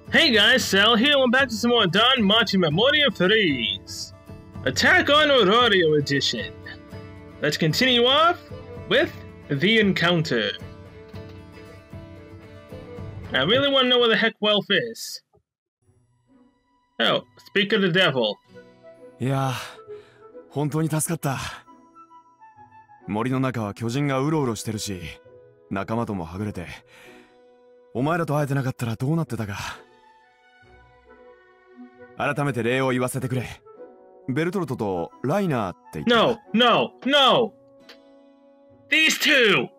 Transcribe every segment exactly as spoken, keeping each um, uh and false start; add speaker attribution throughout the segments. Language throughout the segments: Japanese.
Speaker 1: Hey guys, Sal here, and back to some more Don Machi Memoria Freeze. Attack on Aurora Edition. Let's continue off with the encounter. I really want to know where the heck Welf is. Oh, speak of the devil.
Speaker 2: いや、本当に助かった。森の中は巨人がうろうろしてるし、仲間ともはぐれて、お前らと会えてなかったらどうなってたか。改めて礼を言わせてくれ。ベルトルトとライナーって言った。
Speaker 1: No, no, no! These two!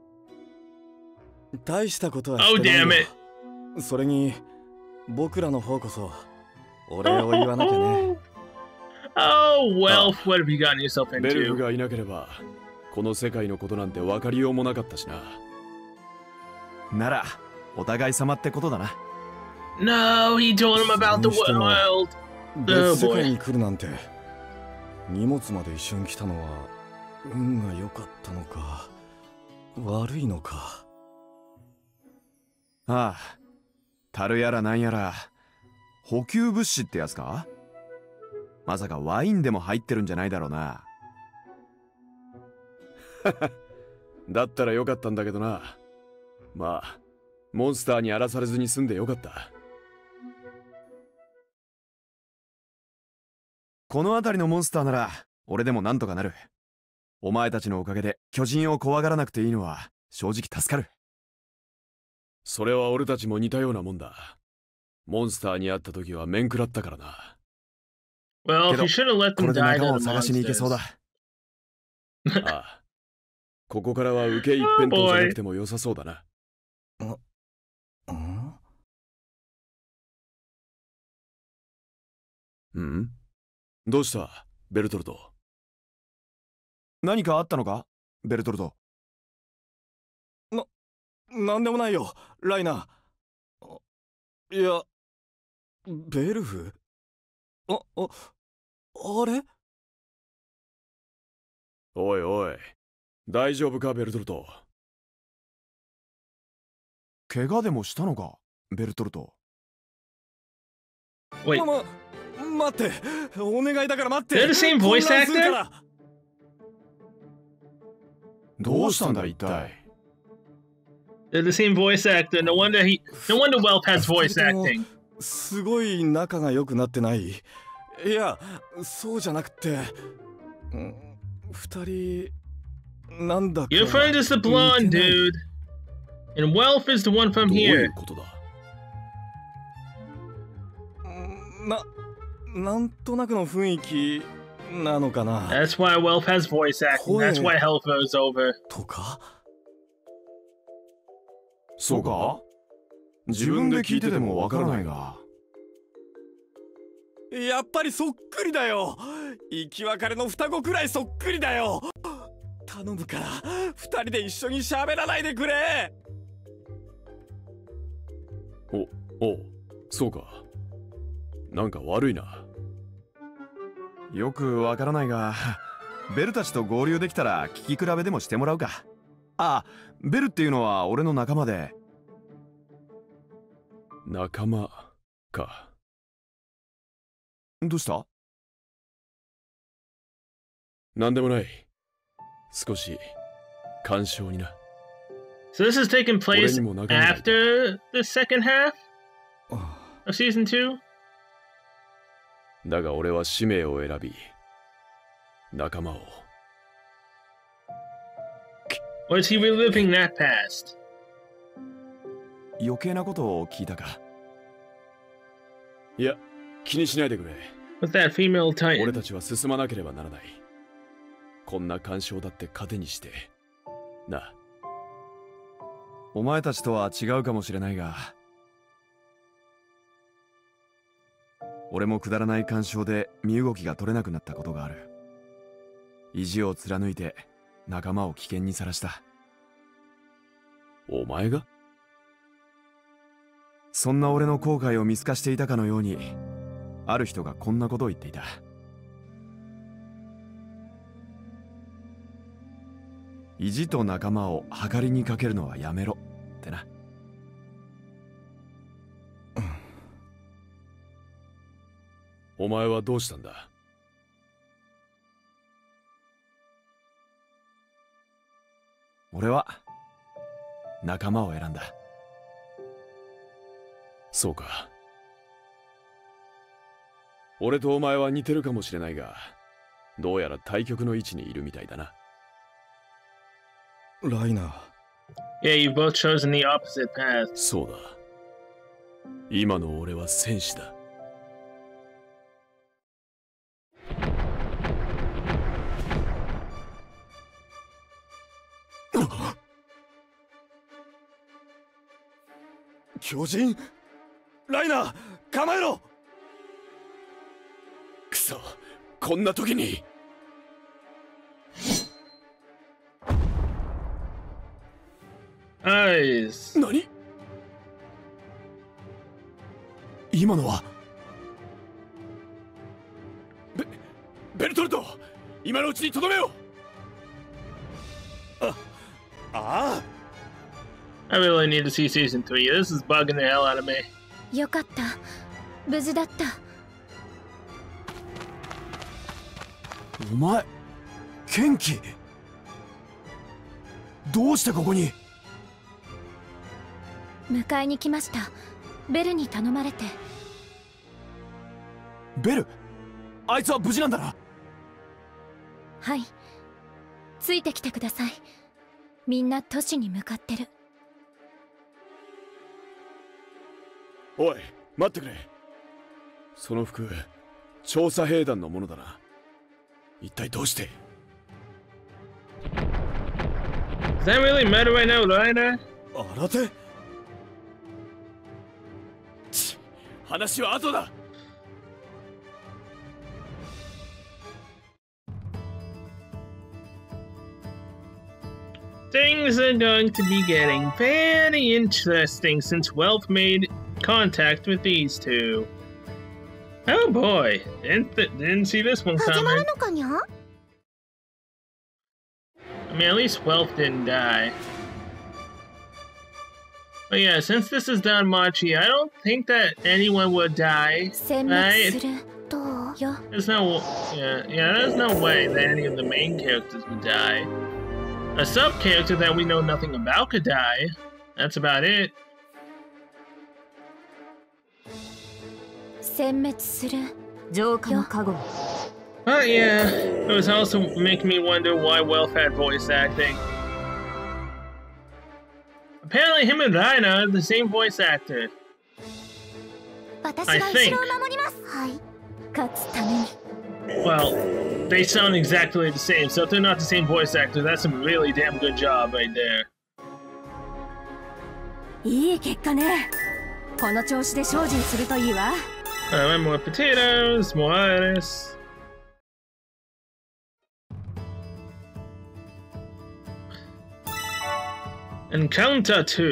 Speaker 3: 大したことはしてないよ。
Speaker 1: Oh, damn it.
Speaker 3: それに、僕らの方こそ、お礼を言わなきゃね。
Speaker 1: Oh, Welf, what have you gotten yourself into?
Speaker 2: ベルフがいなければ、この世界のことなんて分かりようもなかったしな。なら、お互い様ってことだな。
Speaker 1: No, he told him about the world.
Speaker 3: 別世界に来るなんて、荷物まで一緒に来たのは運が良かったのか悪いのか。
Speaker 2: ああ、樽やらなんやら補給物資ってやつか。まさかワインでも入ってるんじゃないだろうな。だったらよかったんだけどな。まあモンスターに荒らされずに済んでよかった。この辺りのモンスターなら俺でもなんとかなる。お前たちのおかげで巨人を怖がらなくていいのは正直助かる。それは俺たちも似たようなもんだ。モンスターに会った時は面食らったからな。
Speaker 1: Well, if you should have let
Speaker 2: こ
Speaker 1: them
Speaker 2: れで
Speaker 1: die
Speaker 2: 仲間
Speaker 1: to
Speaker 2: を
Speaker 1: the
Speaker 2: 探しに行けそう
Speaker 1: monsters.
Speaker 2: だ。ああ、ここからは受け一辺倒じゃなくても良さそうだな。うん？どうしたベルトルト。何かあったのかベルトルト。
Speaker 3: な、なんでもないよライナー。いや、ベルフ？あ、あ、あれ？
Speaker 2: おいおい、大丈夫かベルトルト。怪我でもしたのかベルトルト。
Speaker 1: Wait,
Speaker 3: ま、ま、待って、お願いだから待って。
Speaker 1: they're the same voice
Speaker 3: 混乱するか
Speaker 1: actor?
Speaker 3: ら。
Speaker 2: どうしたんだ一体。
Speaker 1: They're the same voice actor. No wonder he. No wonder Welf has voice
Speaker 3: 二人とも
Speaker 1: acting.
Speaker 3: すごい仲が良くなってない？いや、そうじゃなくて、うん、二人なんだか
Speaker 1: Your friend is the
Speaker 3: 似て
Speaker 1: blonde
Speaker 3: ない。
Speaker 1: dude, and Welf is the one from
Speaker 2: どうい
Speaker 1: here.
Speaker 2: うことだ。
Speaker 3: な、なんとなくの雰囲気なのかな。
Speaker 1: That's why Welf has voice acting. That's why Helfer's over.
Speaker 3: とか？
Speaker 2: そうか？自分で聞いててもわからないが。
Speaker 3: やっぱりそっくりだよ。生き別れの双子くらいそっくりだよ。頼むから二人で一緒に喋らないでくれ。
Speaker 2: お、お、そうか。なんか悪いな。よくわからないが、ベルたちと合流できたら聞き比べでもしてもらうか。ああ、ベルっていうのは俺の仲間で。仲間か。どうした？なんでもない。少し感傷にな。
Speaker 1: So this is taking place after the second half of season two.
Speaker 2: だが俺は使命を選び、仲間を。
Speaker 1: Or is he reliving that past?
Speaker 2: 余計なことを聞いたか。いや、気にしないでくれ。
Speaker 1: With that female
Speaker 2: 俺
Speaker 1: titan.
Speaker 2: たちは進まなければならない。こんな干渉だって糧にしてな。お前たちとは違うかもしれないが、俺もくだらない干渉で身動きが取れなくなったことがある。意地を貫いて仲間を危険にさらした。お前が？そんな俺の後悔を見透かしていたかのように、ある人がこんなことを言っていた。意地と仲間を計りにかけるのはやめろってな。 お前はどうしたんだ？ 俺は仲間を選んだ。そうか。俺とお前は似てるかもしれないが、どうやら対極の位置にいるみたいだな。
Speaker 3: ライナー。
Speaker 1: Yeah, you both chosen the opposite path.
Speaker 2: そうだ。今の俺は戦士だ。
Speaker 3: 巨人ライナー構えろ。
Speaker 2: くそ、こんな時に。
Speaker 1: Eyes.
Speaker 2: 何？今のはベベルトルト、今のうちにとどめよう。
Speaker 3: ああ
Speaker 1: I really need to see season three. This is bugging the hell out of me.
Speaker 4: よかった。無事だった。
Speaker 2: お前、ケンキ。どうしてここに？
Speaker 4: 迎えに来ました。ベルに頼まれて。
Speaker 2: ベル？あいつは無事なんだな。
Speaker 4: はい。ついてきてください。みんな都市に向かってる。
Speaker 2: おい、待ってくれ。その服、調査兵団のものだな。一体どうして？
Speaker 1: Does that really matter right now, Rainer?
Speaker 3: 新手？
Speaker 2: ち、話は後だ。
Speaker 1: Things are going to be getting very interesting since Wealth made contact with these two. Oh boy, didn't th didn't see this one coming. I mean, at least Wealth didn't die. But yeah, since this is Don Machi, I don't think that anyone would die, right? There's no, yeah, yeah, there's no way that any of the main characters would die. A sub-character that we know nothing about could die. That's about it. But yeah, it was also making me wonder why Wealth had voice acting. Apparently him and Rainer are the same voice actor. I think. Well, they sound exactly the same, so if they're not the same voice actor, that's a really damn good job right there.
Speaker 5: いい結果ね。この調子で精進するといいわ。
Speaker 1: Alright, more potatoes, more lettuce. Encounter two.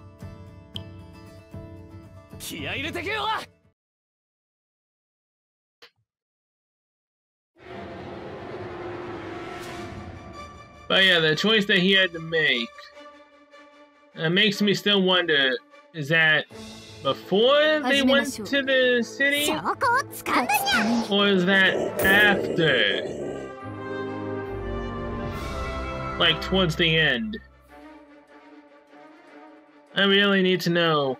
Speaker 3: 気合い入れてけよ。
Speaker 1: But yeah, the choice that he had to make uh, makes me still wonder, is that before they went to the city? Or is that after? Like towards the end? I really need to know.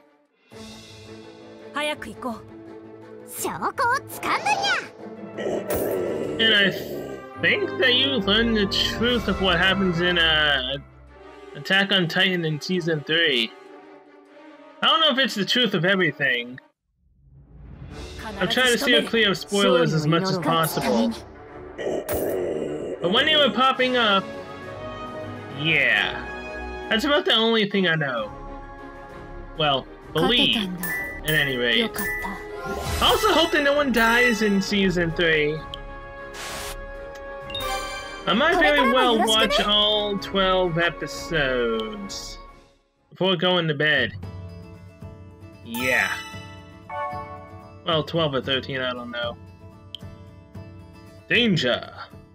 Speaker 1: And I think that you learned the truth of what happens in uh, Attack on Titan in Season three. I don't know if it's the truth of everything. I'm trying to steer clear of spoilers as much as possible. But when they were popping up, yeah. That's about the only thing I know. Well, believe, at any rate. I also hope that no one dies in Season three. I might very well watch all twelve episodes before going to bed. Yeah. Well, twelve or thirteen, I don't know. Danger!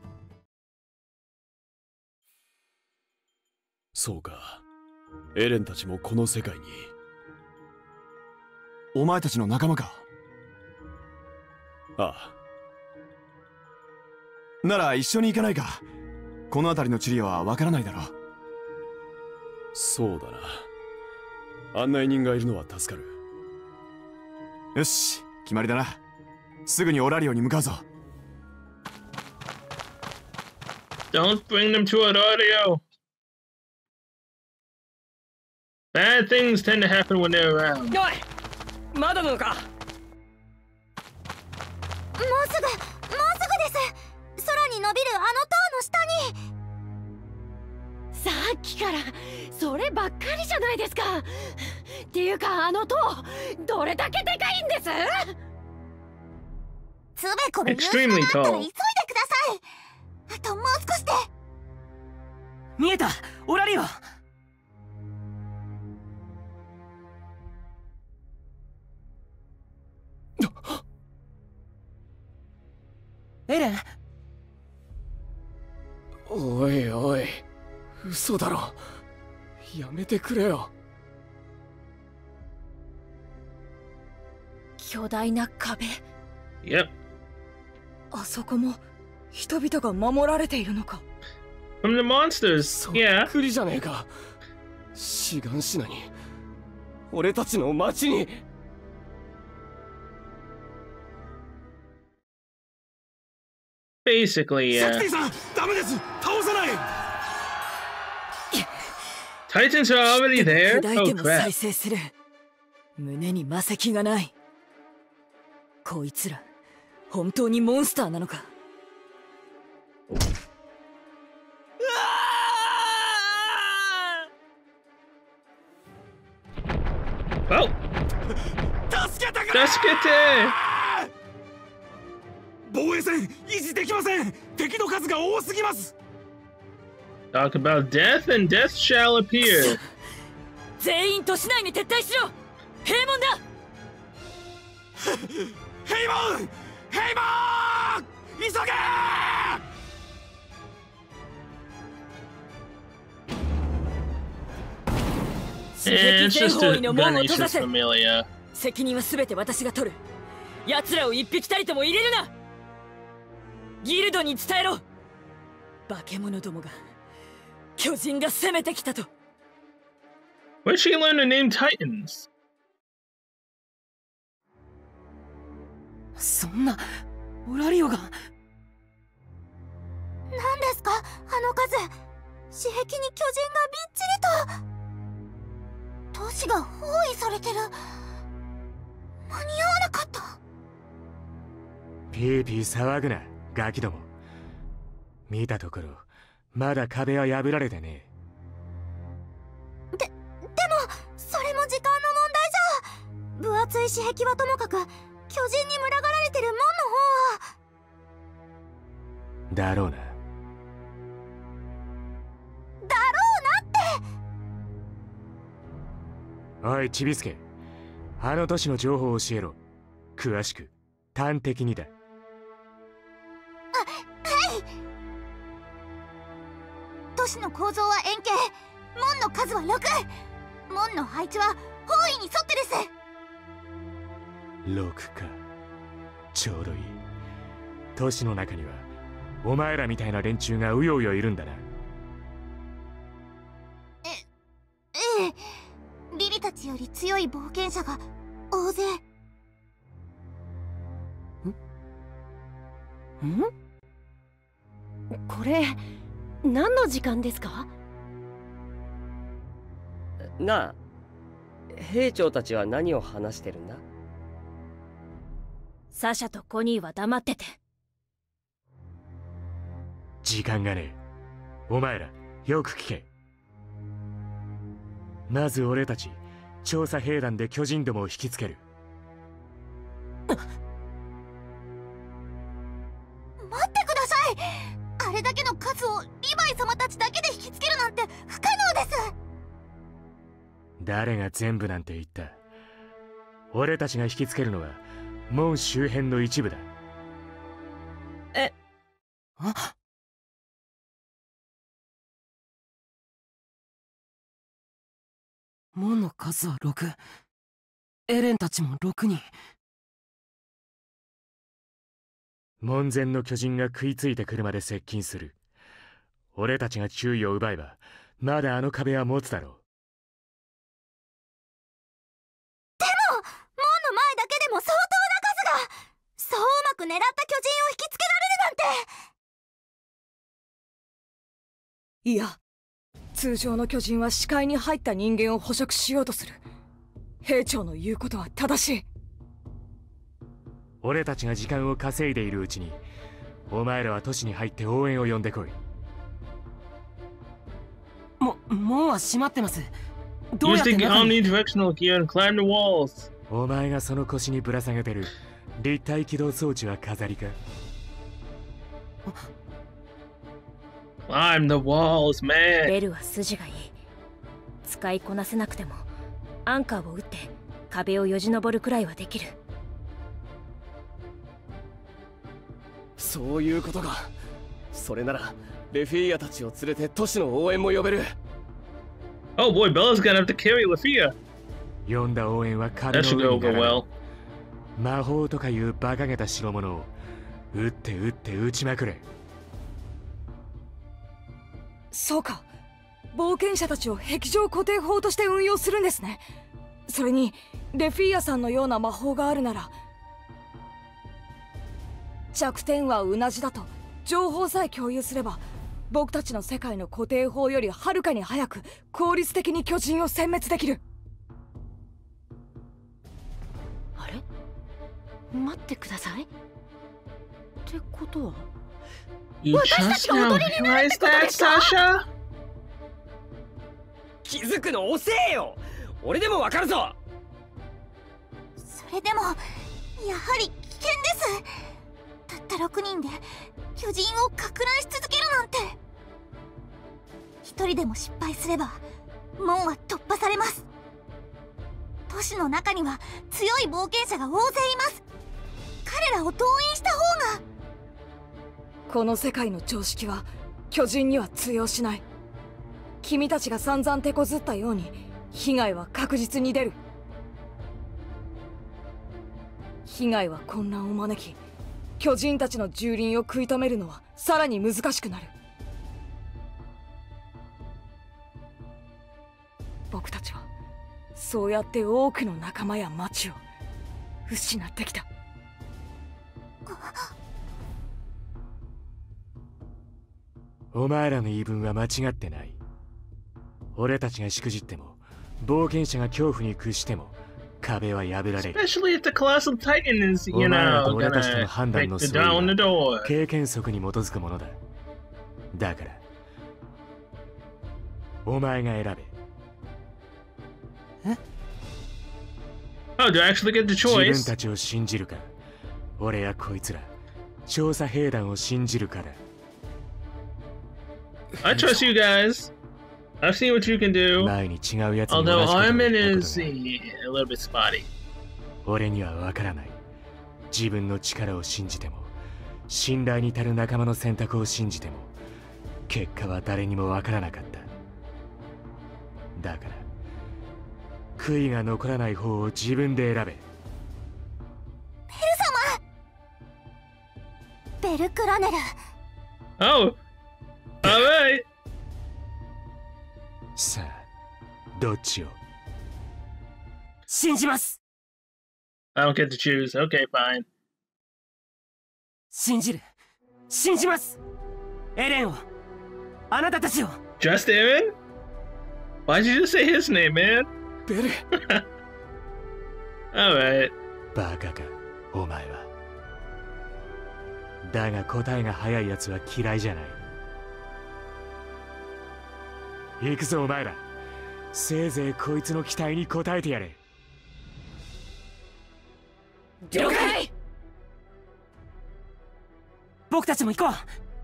Speaker 2: そうか。エレンたちもこの世界に。お前たちの仲間か。 ああ。なら一緒に行かないか。この辺りの地理はわからないだろう。そうだな。案内人がいるのは助かる。よし、決まりだな。すぐにオラリオに向かうぞ。
Speaker 1: Don't bring them to Orario. Bad things tend to happen when they're around.
Speaker 5: おい、まだなのか。
Speaker 4: もうすぐもうすぐです。空に伸びるあの塔の下に。
Speaker 6: さっきからそればっかりじゃないですか。っていうか、あの塔どれだけでかいんです？
Speaker 4: つべこべ言う暇があったら急いでください。あともう少しで。
Speaker 5: 見えた、オラリオ。エレン。
Speaker 3: おいおい、嘘だろ。やめてくれよ。
Speaker 6: 巨大な壁。
Speaker 1: Yep.
Speaker 5: あそこも人々が守られているのか。
Speaker 1: From the monsters.
Speaker 3: そっ
Speaker 1: Yeah.
Speaker 3: くりじゃねえか。シガンシナに、俺たちの町に。
Speaker 1: Basically,
Speaker 3: シャク
Speaker 1: yeah.
Speaker 3: ティさん、ダメです。倒さない。
Speaker 1: Titans are already there?
Speaker 5: 砕い
Speaker 1: Oh
Speaker 5: ても再
Speaker 1: crap.
Speaker 5: 生する。胸に魔石がない。こいつら本当にモンスターなのか。
Speaker 1: Oh!
Speaker 3: 助けてくれ。
Speaker 1: 助けて。
Speaker 3: 防衛線維持できません。敵の数が多すぎます。
Speaker 1: Talk about death and death shall appear.
Speaker 5: 全員都市内に撤退しろ。平門だ。
Speaker 3: 平門、平門、急げ。
Speaker 1: Eh, it's
Speaker 5: 全
Speaker 1: just
Speaker 5: 方
Speaker 1: a
Speaker 5: 位の門を閉ざ
Speaker 1: Ganesha's
Speaker 5: せ。
Speaker 1: familia.
Speaker 5: 責任は全て私が取る。奴らを一匹たりとも入れるな。ギルドに伝えろ。化け物どもが、巨人が攻めてきたと。
Speaker 1: Where'd she learn to name Titans?
Speaker 5: そんな、オラリオが。
Speaker 4: 何ですかあの数。私壁に巨人がびっちりと。都市が包囲されてる。間に合わなかった。
Speaker 7: ピーピー騒ぐな、ガキども。見たところ、まだ壁は破られてね
Speaker 4: え。で、でも、それも時間の問題じゃ。分厚い私壁はともかく、巨人に群がられてる門の方は。
Speaker 7: だろうな。
Speaker 4: だろうなって。
Speaker 7: おい、ちびすけ。あの都市の情報を教えろ。詳しく、端的にだ。
Speaker 4: 都市の構造は円形、門の数はろく。門の配置は方位に沿ってです。
Speaker 7: ろくか。ちょうどいい。都市の中にはお前らみたいな連中がうようよいるんだな。
Speaker 4: え、ええ。リリたちより強い冒険者が大勢。
Speaker 6: ん？ん？これ何の時間ですか？
Speaker 8: なあ、兵長たちは何を話してるんだ？
Speaker 6: サシャとコニーは黙ってて。
Speaker 7: 時間がねえ。お前らよく聞け。まず俺たち調査兵団で巨人どもを引きつける。
Speaker 4: 待ってください。あれだけの数をリヴァイ様たちだけで引きつけるなんて不可能です。
Speaker 7: 誰が全部なんて言った？俺たちが引きつけるのは門周辺の一部だ。
Speaker 5: え、あ、門の数はろく。エレンたちもろくにん。
Speaker 7: 門前の巨人が食いついてくるまで接近する。俺たちが注意を奪えばまだあの壁は持つだろう。
Speaker 4: でも門の前だけでも相当な数が、そううまく狙った巨人を引きつけられるなんて。
Speaker 5: いや、通常の巨人は視界に入った人間を捕食しようとする。兵長の言うことは正しい。
Speaker 7: 俺たちが時間を稼いでいるうちにお前らは都市に入って応援を呼んでこい。
Speaker 9: も、門は閉まってます。どう
Speaker 1: Use
Speaker 9: やって
Speaker 1: the
Speaker 9: 中に
Speaker 1: omnidirectional gear and climb the walls.
Speaker 7: お前がその腰にぶら下げてる立体起動装置は飾りか？
Speaker 1: Climb the walls, man.
Speaker 6: ベルは筋がいい。使いこなせなくてもアンカーを打って壁をよじ登るくらいはできる。
Speaker 8: そういうことか。それならレフィーヤたちを連れて都市の応援も呼べる。
Speaker 1: Oh boy, Bella's gonna have to carry Lafia.
Speaker 7: 呼んだ応援は壁
Speaker 1: That
Speaker 7: の
Speaker 1: should
Speaker 7: 上
Speaker 1: go
Speaker 7: に並
Speaker 1: over
Speaker 7: べ
Speaker 1: well.
Speaker 7: 魔法とかいう馬鹿げた代物を撃って撃って撃ちまくれ。
Speaker 5: そうか、冒険者たちを壁上固定法として運用するんですね。それにレフィーヤさんのような魔法があるなら、弱点はうなじだと情報さえ共有すれば、僕たちの世界の固定法よりはるかに早く効率的に巨人を殲滅できる。
Speaker 6: あれ、待ってください。ってことは
Speaker 1: You just now realized that, Sasha?
Speaker 8: 気づくの遅えよ。俺でもわかるぞ。
Speaker 4: それでもやはり危険です。たったろくにんで巨人をか乱し続けるなんて。一人でも失敗すれば門は突破されます。都市の中には強い冒険者が大勢います。彼らを動員した方が。
Speaker 5: この世界の常識は巨人には通用しない。君たちが散々手こずったように被害は確実に出る。被害は混乱を招き、巨人たちの蹂躙を食い止めるのはさらに難しくなる。僕たちはそうやって多くの仲間や町を失ってきた。
Speaker 7: お前らの言い分は間違ってない。俺たちがしくじっても冒険者が恐怖に屈しても壁は破られる。
Speaker 1: Especially if the Colossal Titan is, you
Speaker 7: お前ら
Speaker 1: know,
Speaker 7: と俺たちとの
Speaker 1: gonna
Speaker 7: 判断
Speaker 1: break
Speaker 7: の
Speaker 1: the
Speaker 7: 相違
Speaker 1: down the
Speaker 7: は
Speaker 1: door.
Speaker 7: 経験則に基づくものだ。だからお前が選べ。
Speaker 1: Oh, do I actually get the
Speaker 7: 自分
Speaker 1: choice?
Speaker 7: たちを信じるか、俺やこいつら調査兵団を信じるかだ。
Speaker 1: I trust you guys. I've seen what you can do.
Speaker 7: 前に違うやつに
Speaker 1: Although
Speaker 7: 同じことを
Speaker 1: Armin
Speaker 7: 言った
Speaker 1: is
Speaker 7: ことが
Speaker 1: eh, a little bit spotty.
Speaker 7: 俺にはわからない。自分の力を信じても信頼に足る仲間の選択を信じても結果は誰にもわからなかった。だから悔いが残らない方を自分で選べ。
Speaker 4: ベル様、ベルクラネル。
Speaker 1: Oh, alright.
Speaker 7: さあどっちを？
Speaker 9: 信じます。
Speaker 1: I don't get to choose. Okay, fine.
Speaker 9: 信じる。信じます。エレンを。あなたたちを。
Speaker 1: Just Aaron? Why'd you just say his name, man?
Speaker 8: ベル
Speaker 1: Alright.
Speaker 7: バカかお前は。だが答えが早いやつは嫌いじゃない。行くぞお前ら。せいぜいこいつの期待に応えてやれ。
Speaker 9: 了解。僕たちも行こう。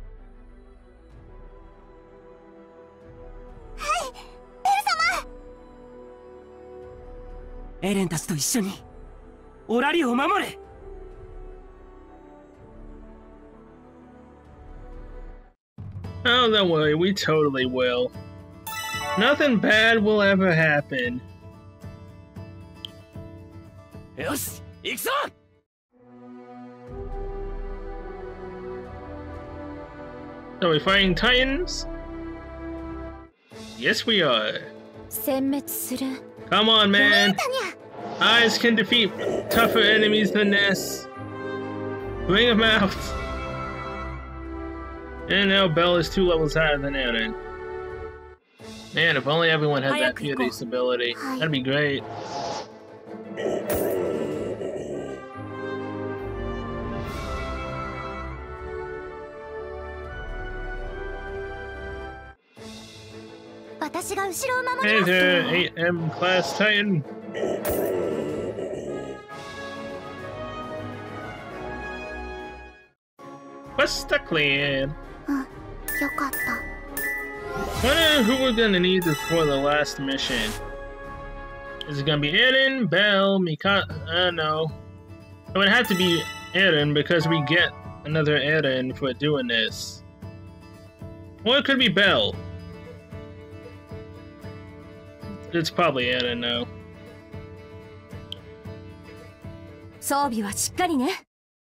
Speaker 9: エレンたちと一緒にオラリオを守れ。
Speaker 1: Oh, don't worry, we totally will. Nothing bad will ever happen.
Speaker 8: よし行くぞ。
Speaker 1: So we're fighting Titans? Yes, we are.
Speaker 6: 殲滅する。
Speaker 1: Come on, man. Eyes can defeat tougher enemies than this. Bring them out. And now Bell is two levels higher than Eren. Man, if only everyone had that Furious ability. That'd be great. Hey there, eight M class Titan. Quest cleared. Wonder who we're gonna need for the last mission. Is it gonna be Eren, Bell, Mikasa? Uh, no. It would have to be Eren because we get another Eren for doing this. Or it could be Bell. It's probably Eren though.
Speaker 6: 装備はしっかりね。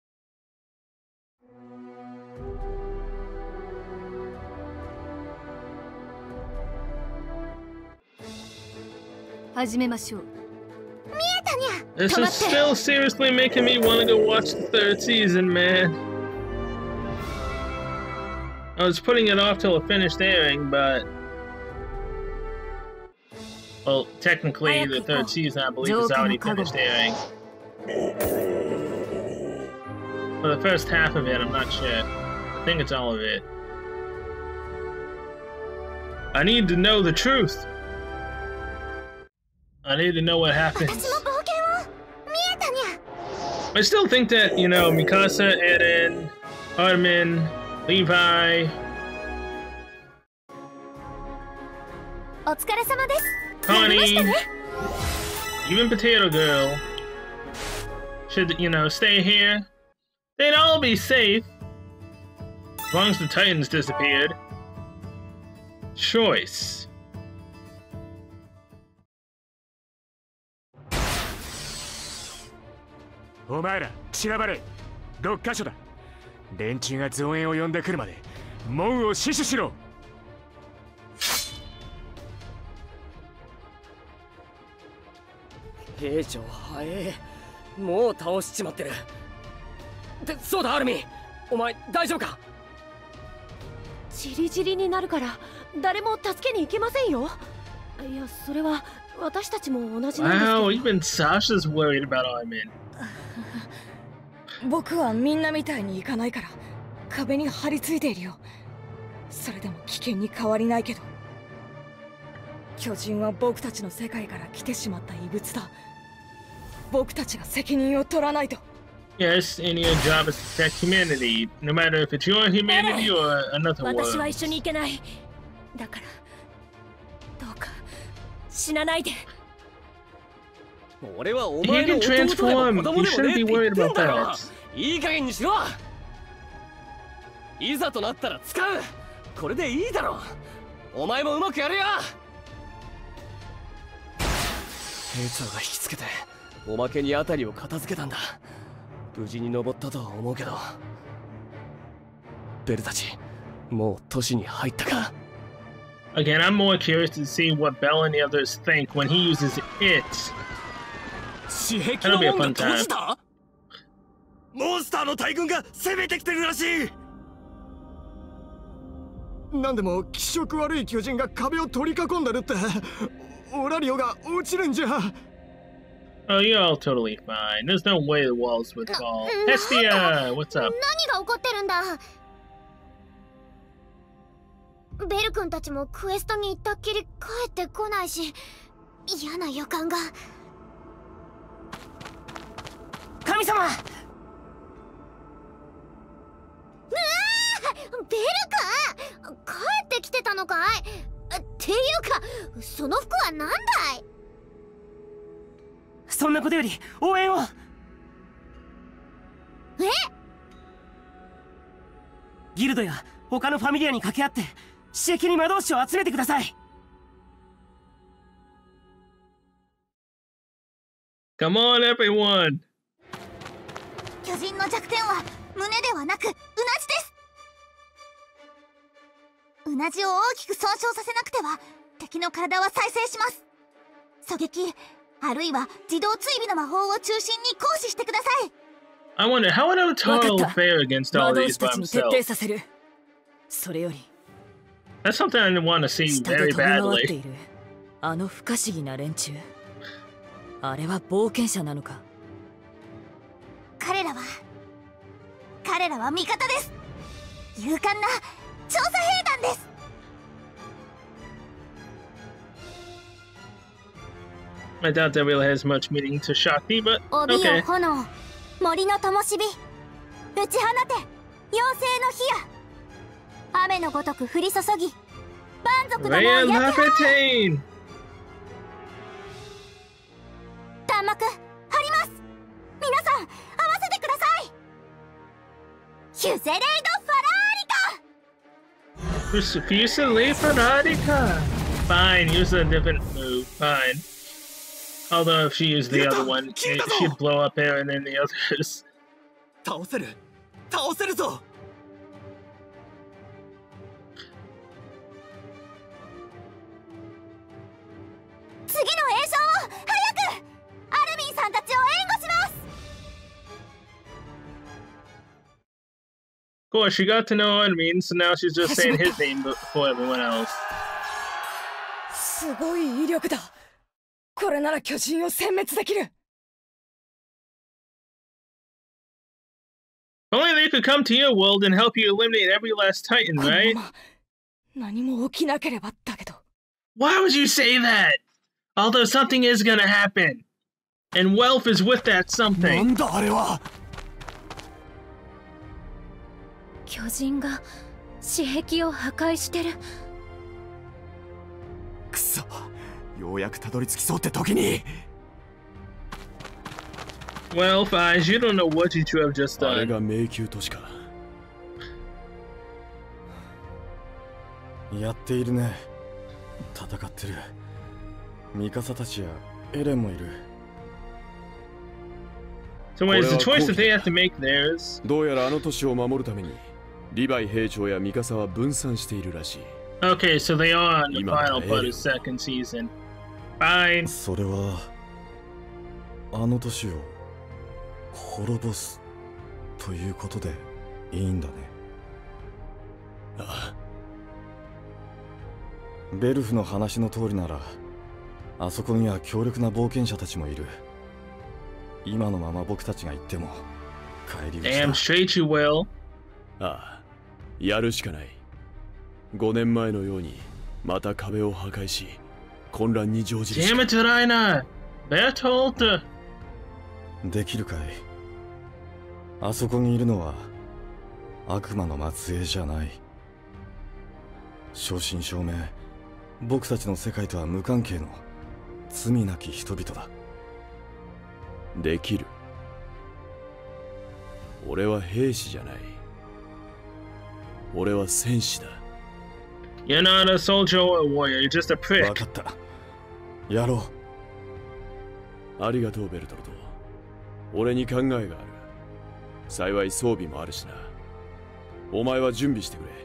Speaker 6: 始めましょう。
Speaker 1: This is still seriously making me want to go watch the third season, man. I was putting it off till it finished airing, but... Well, technically, the third season, I believe, is already finished airing. For the first half of it, I'm not sure. I think it's all of it. I need to know the truth. I need to know what happens. I still think that, you know, Mikasa, Eren, Armin, Levi, Connie, even Potato Girl should, you know, stay here. They'd all be safe as long as the Titans disappeared. Choice.
Speaker 7: お前ら散らばれ。六箇所だ。連中が増援を呼んでくるまで門を死守しろ。
Speaker 8: 兵長早え。もう倒しちまってる。で、そうだアルミン、お前大丈夫か？
Speaker 6: ジリジリになるから誰も助けに行けませんよ。いや、それは私たちも同じなんですけど。
Speaker 1: Wow, even Sasha's worried about Armin.
Speaker 5: 僕はみんなみたいにいかないから壁に張り付いているよ。それでも危険に変わりないけど、巨人は僕たちの世界から来てしまった異物だ。僕たちが責任を取らないと。
Speaker 1: Yes, and your job is to protect humanity, no matter if it's your humanity or another world.
Speaker 6: 私は一緒に行けない。だからどうか死なないで。
Speaker 8: 俺はお前の弟でも子供でもねって言ってんだろ。いい加減にしろ。いざとなったら使う。これでいいだろ。お前もうまくやるよ。兵長が引きつけておまけにあたりを片付けたんだ。無事に登ったとは思うけど。ベルたちもう都市に入ったか？
Speaker 1: Again, I'm more curious to see what Bell and the others think when he uses it. That'll be a fun time.
Speaker 3: モンスターの大軍が攻めてきてるらしい。なんでも気色悪い巨人が壁を取り囲んでるって。オラリオが落ちるんじゃ。
Speaker 1: Oh, you're all totally fine. There's no way the walls would fall. Hestia, what's up?
Speaker 4: 何が起こってるんだ。ベル君たちもクエストに行ったっきり帰ってこないし、嫌な予感が。
Speaker 9: 神様。うわ
Speaker 4: ー、ベル君、帰ってきてたのかい？っていうか、その服は何だい？
Speaker 9: そんなことより応援を。
Speaker 4: え？
Speaker 9: ギルドや他のファミリアに掛け合って刺激に魔導士を集めてください。
Speaker 1: Come on, everyone!
Speaker 4: 巨人の弱点は胸ではなくうなじです。 うなじを大きく損傷させなくては敵の体は再生します。狙撃あるいは自動追尾の魔法を中心に行使してください。
Speaker 1: I wonder how would Otaro fare against all
Speaker 5: 魔導
Speaker 1: these
Speaker 5: 士
Speaker 1: by
Speaker 5: たちに徹
Speaker 1: himself?
Speaker 5: 底させる。それより
Speaker 1: That's something I want to see
Speaker 5: 下で
Speaker 1: very
Speaker 5: 飛び回って
Speaker 1: badly.
Speaker 5: いるあの不可思議な連中、あれは冒険者なのか。
Speaker 4: 彼らは彼らは味方です。勇敢な調査兵団です。
Speaker 1: I doubt that really has much meaning to Shakti, but
Speaker 4: 帯よ
Speaker 1: okay.
Speaker 4: 炎、森の灯火、打ち放て妖精の火や雨のごとく降り注ぎ、蛮族どもを
Speaker 1: Raya
Speaker 4: 焼き払う。
Speaker 1: Lapitain!
Speaker 4: 弾幕張ります。皆さん合わせてください。ヒュゼレイド・ファラーリカ。
Speaker 1: Fusile Fanatica! Fine, use a different move. Fine. Although if she used the other one, it, she'd blow up Aaron and the others.
Speaker 3: 倒せる倒せるぞ。
Speaker 4: 次の栄翔を早く。アルミンさんたちを援護します。
Speaker 1: Of course, she got to know what it means, so now she's just saying his name before everyone else.
Speaker 5: すごい威力だ。これなら巨人を殲滅できる。
Speaker 1: If only they could come to your world and help you eliminate every last Titan,
Speaker 5: この
Speaker 1: right?
Speaker 5: まま何も起きなければだけど。
Speaker 1: Why would you say that? Although something is gonna happen. And Welf is with that
Speaker 3: な
Speaker 1: something.
Speaker 3: んだあれは。
Speaker 6: 巨人が私壁を破壊してる。
Speaker 3: くそ、ようやくたどり着きそうって時に。
Speaker 1: Welf, eyes, you don't know what you two have just
Speaker 2: あれ
Speaker 1: done.
Speaker 2: が迷宮都市か。
Speaker 3: やっているね。戦ってる。ミカサたちやエレンもいる。
Speaker 1: So wait, is the choice that they have to make theirs?
Speaker 2: どうやらあの都市を守るためにリヴァイ兵長やミカサは分散しているらしい。
Speaker 1: Okay, so they are on the
Speaker 2: Ima
Speaker 1: final
Speaker 2: Aero.
Speaker 1: part of second season. Fine.
Speaker 3: それはあの都市を滅ぼすということでいいんだね。
Speaker 2: ああ、
Speaker 3: ベルフの話の通りならあそこには強力な冒険者たちもいる。今のまま僕たちが行っても帰り討ち
Speaker 1: Damn
Speaker 3: だ。
Speaker 1: straight you will.
Speaker 2: ああ、やるしかない。ごねんまえのようにまた壁を破壊し混乱に乗じるし
Speaker 1: Damn
Speaker 2: か。
Speaker 1: it, Raina! Bertolt!
Speaker 3: できるかい。あそこにいるのは悪魔の末裔じゃない。正真正銘僕たちの世界とは無関係の罪なき人々だ。
Speaker 2: できる。俺は兵士じゃない。俺は戦士だ。
Speaker 1: You're not a soldier or a warrior, you're just a
Speaker 3: 分
Speaker 1: prick.
Speaker 3: かった。やろう。
Speaker 2: ありがとうベルトルト。俺に考えがある。幸い装備もあるしな。お前は準備してくれ。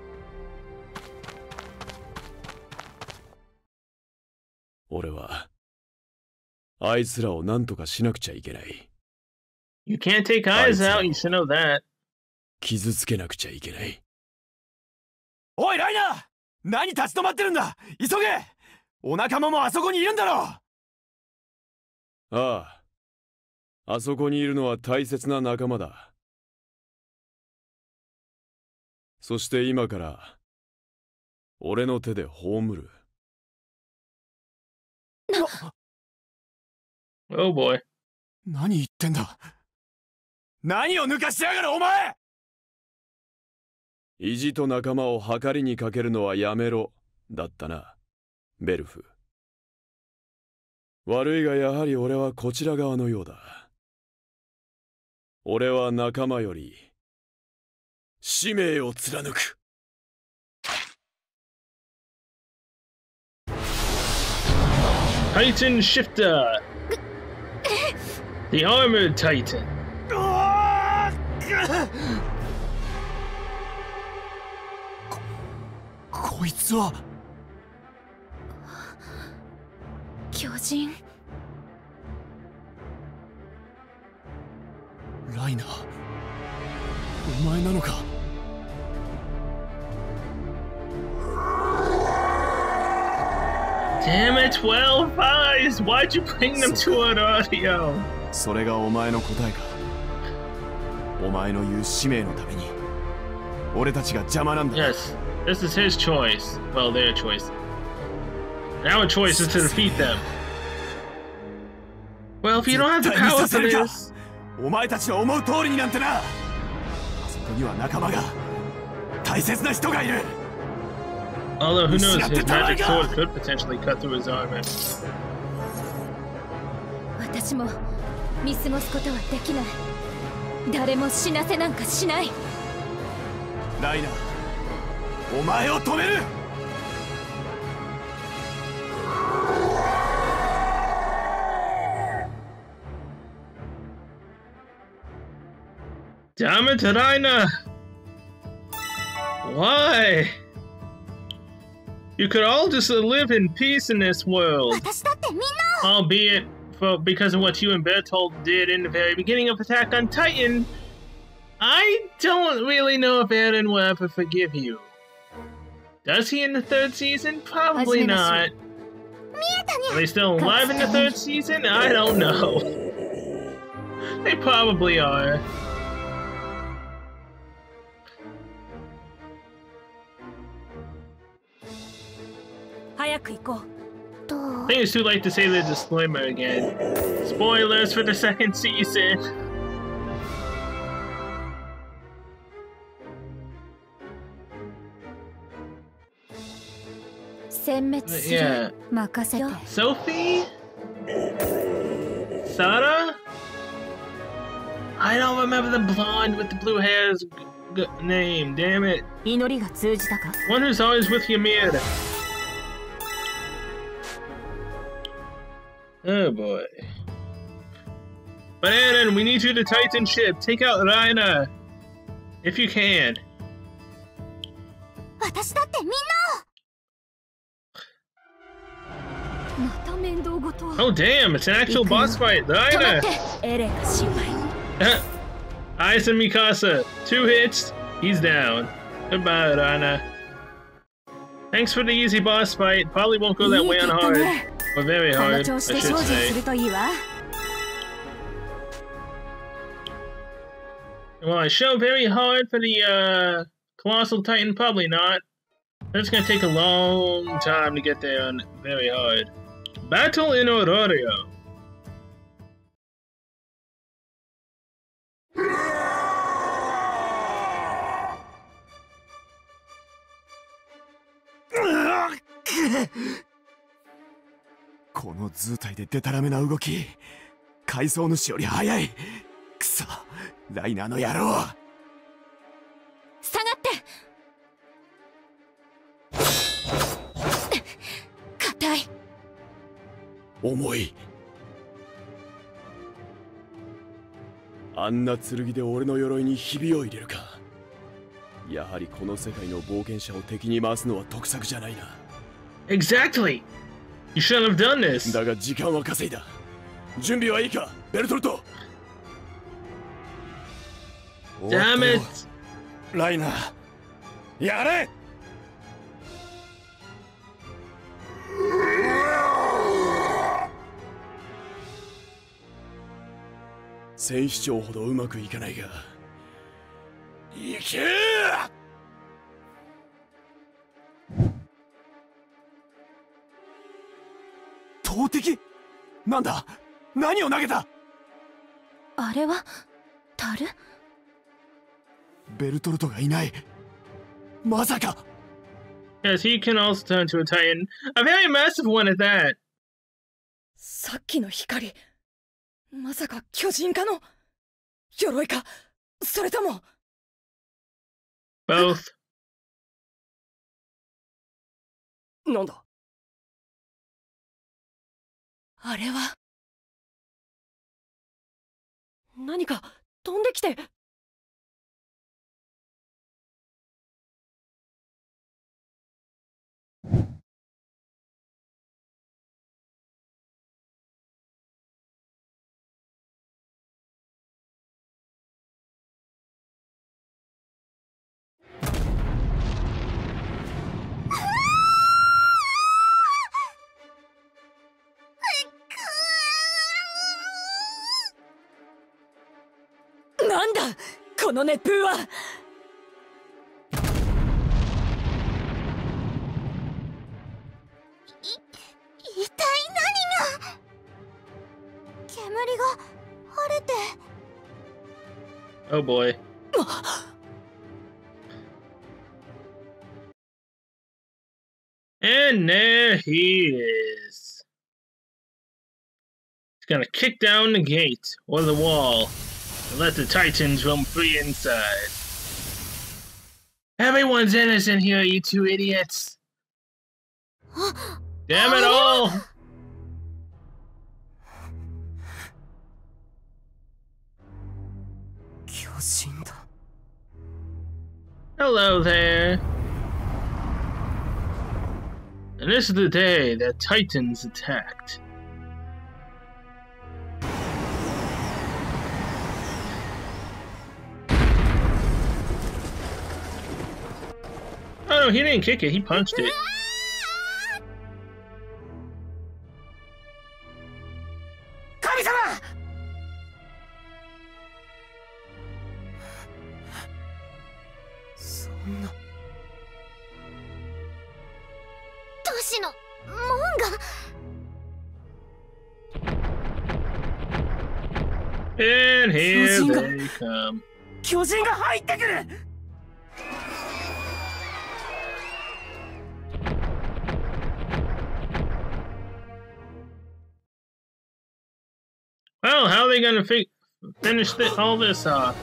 Speaker 2: 俺はあいつらを何とかしなくちゃいけない。
Speaker 1: You can't take eyes out, you should know that.
Speaker 2: 傷つけなくちゃいけない。
Speaker 3: おいライナー、何立ち止まってるんだ。急げ。お仲間もあそこにいるんだろ。
Speaker 2: ああ、あそこにいるのは大切な仲間だ。そして今から俺の手で葬る。
Speaker 1: Oh boy.
Speaker 3: 何言ってんだ。何を抜かしやがるお前。
Speaker 2: 意地と仲間を計りにかけるのはやめろだったな、ベルフ。悪いがやはり俺はこちら側のようだ。俺は仲間より使命を貫く。
Speaker 1: Titan Shifter! The Armored Titan.
Speaker 3: こ
Speaker 2: こいつは
Speaker 4: 巨人。
Speaker 2: ライナー、お前なのか。
Speaker 1: Damn it, twelve eyes! Why'd you bring them to an audio?
Speaker 2: それがお前の答えか。お前の言う使命のために俺たちが邪魔なんだ。
Speaker 1: Yes, this is his choice. Well, their choice. Our choice is to defeat them. Well, if you don't have the power for this...
Speaker 2: お前たちの思う通りになんてな。あそこには仲間が、大切な人がいる。
Speaker 1: Although, who knows, his magic sword could potentially cut through his armor.
Speaker 4: 私も見過ごすことはできない。誰も死なせなんかしない。
Speaker 2: ライナー、お前を止める。
Speaker 1: Damn it, Raina! Why? You could all just live in peace in this world. Albeit for because of what you and Bertolt did in the very beginning of Attack on Titan, I don't really know if Eren will ever forgive you. Does he in the third season? Probably not. Are they still alive in the third season? I don't know. They probably are. I think it's too late to say the disclaimer again. Spoilers for the second season. Yeah. Sophie? Sara? I don't remember the blonde with the blue hair's g name, damn it. One who's always with Ymir. Oh boy. But Eren, we need you to Titan ship. Take out Raina. If you can. Oh damn, it's an actual boss fight. Raina! Ice and Mikasa. Two hits, he's down. Goodbye, Raina. Thanks for the easy boss fight. Probably won't go that way on hard. Or very hard, I should say. Well, I show very hard for the uh, Colossal Titan? Probably not. It's gonna take a long time to get there on very hard. Battle in Ororio.
Speaker 2: Ugh! この図体でデタラメな動き、階層主より速い。くそ、ライナーの野郎。
Speaker 4: 下がって。硬い。
Speaker 2: 重い。あんな剣で俺の鎧にひびを入れるか。やはりこの世界の冒険者を敵に回すのは得策じゃないな。
Speaker 1: Exactly. You shouldn't have done this.
Speaker 2: だが時間は稼いだ。準備はいいか、ベルトルト。
Speaker 1: Damn it.
Speaker 3: ライナー、やれ。
Speaker 2: 戦士長ほどうまくいかないが。いけー！投擲？なんだ？何を投げた？
Speaker 4: あれは樽？
Speaker 2: ベルトルトがいない。まさか。
Speaker 1: Yes, he can also turn to a Titan. A very massive one at that.
Speaker 5: さっきの光、まさか巨人化の鎧か、それとも。
Speaker 1: Both.
Speaker 9: なんだ？
Speaker 6: あれは何か飛んできて。
Speaker 5: なんだこの熱風は。
Speaker 4: 一体何が。煙が晴れて。
Speaker 1: Oh boy. And there he is. He's gonna kick down the gate or the wall and let the Titans roam free inside. Everyone's innocent here, you two idiots. Damn it all! Hello there. And this is the day that Titans attacked. Oh no, he didn't kick it, he punched it.
Speaker 9: Kami-sama! そんな。
Speaker 4: 都市の門が。
Speaker 1: And here they come.
Speaker 9: 巨人が入ってくる。
Speaker 1: Well, how are they gonna fi finish th all this off?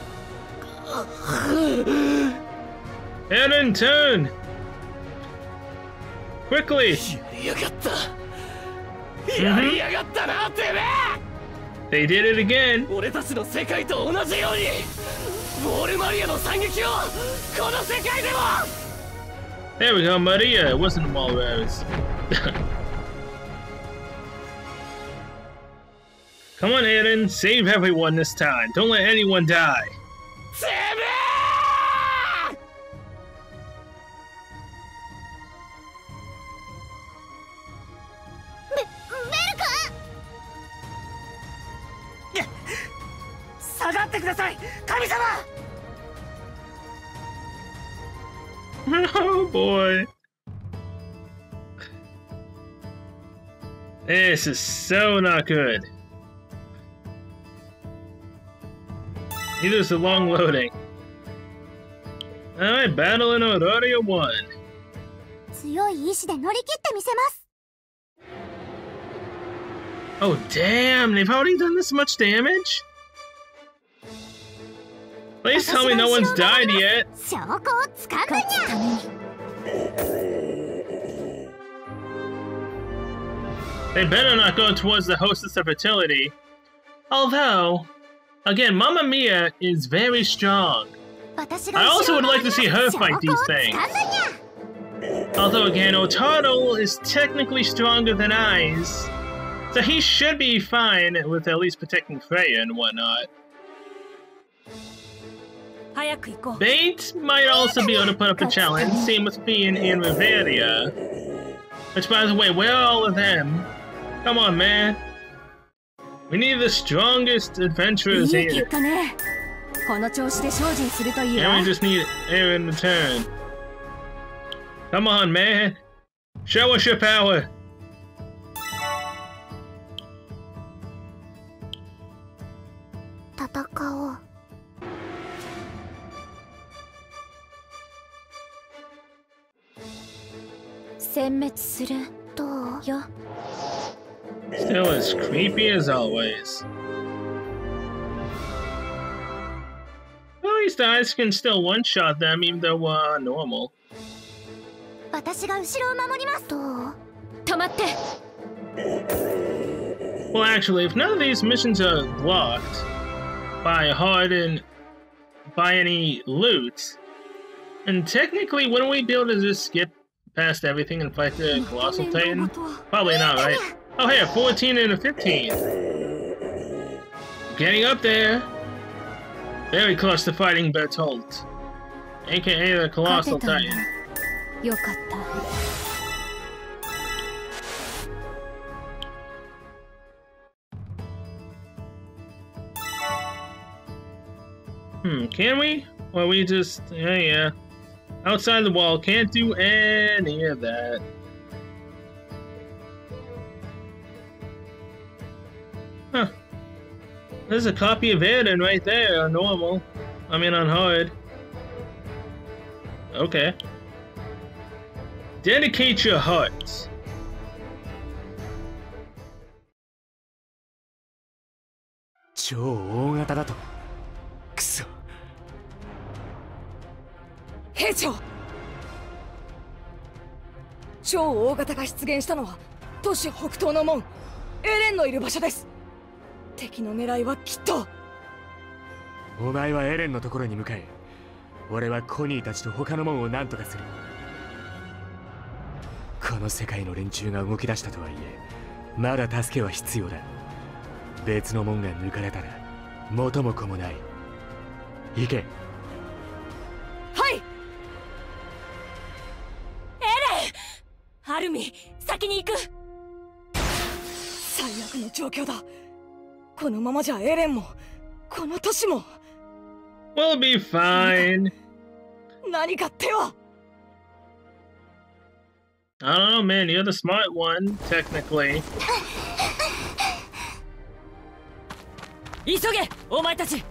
Speaker 1: Head and turn! Quickly! Mm-hmm. They did it again! There we go, Maria! It wasn't a Walrus. Come on, Eren, save everyone this time. Don't let anyone die. Oh boy. This is so not good. Neither is the long loading. Alright, battle in Auraria one.
Speaker 4: 強い意志で乗り切ってみせます。
Speaker 1: Oh damn, they've already done this much damage? Please tell me no one's died yet.
Speaker 4: 証拠をつかんだにゃ。
Speaker 1: They better not go towards the hostess of fertility. Although, again, Mamma Mia is very strong. I also would like to see her fight these things. Although again, Otaro is technically stronger than Aiz, so he should be fine with at least protecting Freya and whatnot. Bait might also be able to put up a challenge, same with Fian and Riveria. Which, by the way, where are all of them? Come on, man. We need the strongest adventurers here. And we just need Eren to turn. Come on, man. Show us your power. Still as creepy as always. Well, these guys can still one-shot them even though uh, normal. Well, actually, if none of these missions are blocked by Hardin, by any loot, and technically, wouldn't we be able to just skip past everything and fight the Colossal Titan? Probably not, right? Oh, hey, a fourteen and a fifteen. Getting up there. Very close to fighting Bertolt, aka the Colossal Titan. Hmm, can we? Or we just, yeah, yeah. Outside the wall, can't do any of that. Huh. There's a copy of Eren right there on normal. I mean on hard. Okay. Dedicate your heart.
Speaker 7: 超大型だと。くそ。
Speaker 5: 兵長。超大型が出現したのは都市北東の門エレンのいる場所です。敵の狙いはきっと。
Speaker 7: お前はエレンのところに向かえ。俺はコニーたちと他の門を何とかする。この世界の連中が動き出したとはいえ、まだ助けは必要だ。別の門が抜かれたら元も子もない。行け。
Speaker 5: はい。エレン。
Speaker 6: アルミ、先に行く。
Speaker 5: 最悪の状況だ。このままじゃエレンもこの都市も。
Speaker 1: We'll be fine.
Speaker 5: 何か手は。
Speaker 1: I don't know, man. You're the smart one, technically.
Speaker 9: 急げ、お前たち。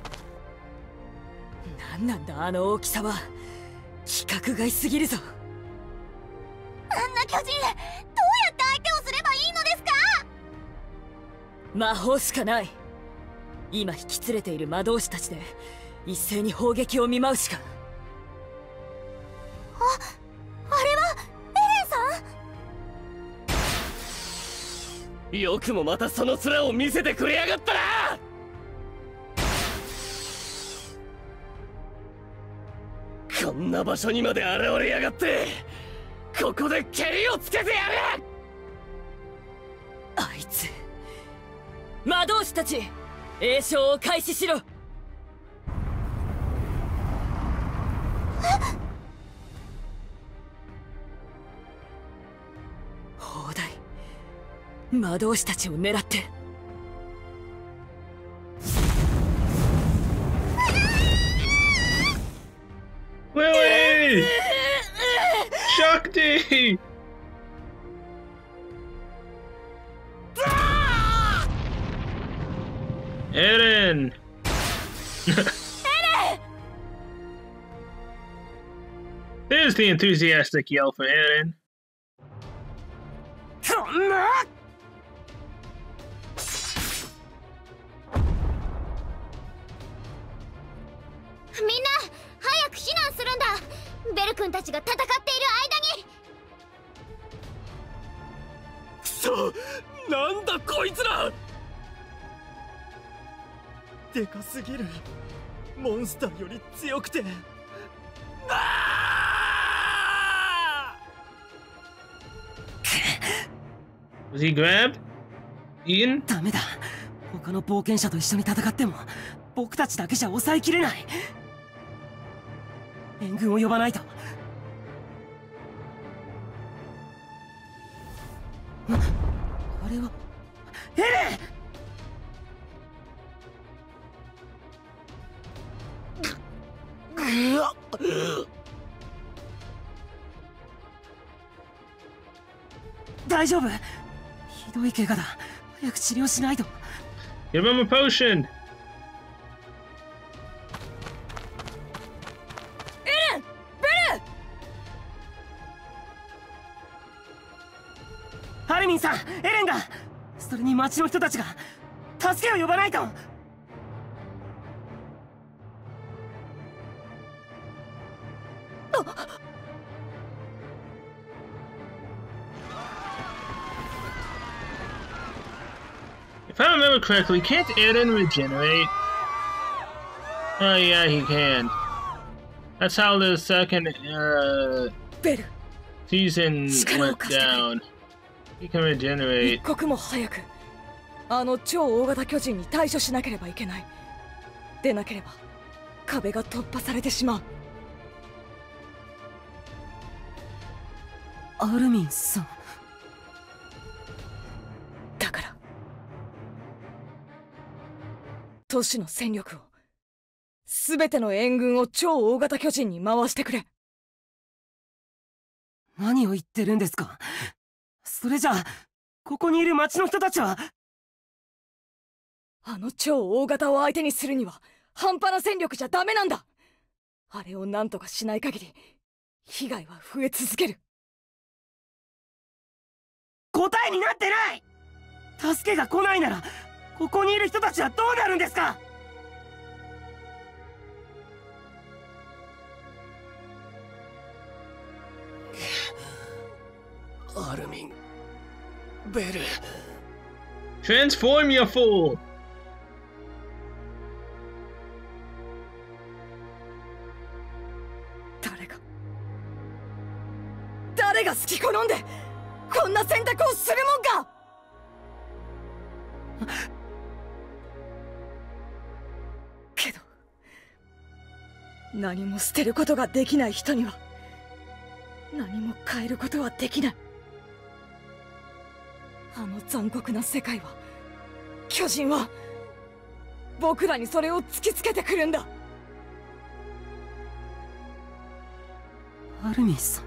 Speaker 9: なんなんだあの大きさは。規格外すぎるぞ。
Speaker 4: あんな巨人、どうやって相手をすればいいのですか？
Speaker 9: 魔法しかない。今引き連れている魔導士たちで一斉に砲撃を見舞うしか。
Speaker 4: あ、あれはエレンさん？
Speaker 8: よくもまたその面を見せてくれやがったな。こんな場所にまで現れやがって、ここで蹴りをつけてやる。
Speaker 9: あいつ、魔導士たち、詠唱を開始しろ。砲台、魔導士たちを狙って。
Speaker 1: Lily! Shakti! Eren!
Speaker 4: Eren!
Speaker 1: There's the enthusiastic yell for Eren.
Speaker 4: みんな早く避難するんだ。ベル君たちが戦っている間に。
Speaker 8: くそ、なんだこいつら。
Speaker 3: でかすぎる。モンスターより強くて。
Speaker 1: Was he grabbed? Eaten?
Speaker 9: ダメだ。他の冒険者と一緒に戦っても僕たちだけじゃ抑えきれない。援軍を呼ばないと。あれはエレン。大丈夫？ひどい怪我だ。早く治療しないと。
Speaker 1: Give him a potion!
Speaker 5: エレン！ベル！
Speaker 9: ハルミンさん、エレンが。それに町の人たちが助けを呼ばないと。
Speaker 1: If I remember correctly, can't Eren regenerate? Oh yeah, he can. That's how the second uh, season went down. He can regenerate.
Speaker 5: 一刻も早くあの超大型巨人に対処しなければいけない。でなければ壁が突破されてしまう。
Speaker 9: アルミンさん。
Speaker 5: だから都市の戦力をすべての援軍を超大型巨人に回してくれ。
Speaker 10: 何を言ってるんですか。それじゃあここにいる町の人たちは。
Speaker 5: あの超大型を相手にするには半端な戦力じゃダメなんだ。あれを何とかしない限り被害は増え続ける。
Speaker 10: 答えになってない。助けが来ないならここにいる人たちはどうなるんですか。
Speaker 8: アルミン、ベル。
Speaker 1: Transform, you fool!
Speaker 5: 誰が誰が好き好んでこんな選択をするもんか。けど何も捨てることができない人には何も変えることはできない。あの残酷な世界は、巨人は僕らにそれを突きつけてくるんだ。
Speaker 10: アルミンさん、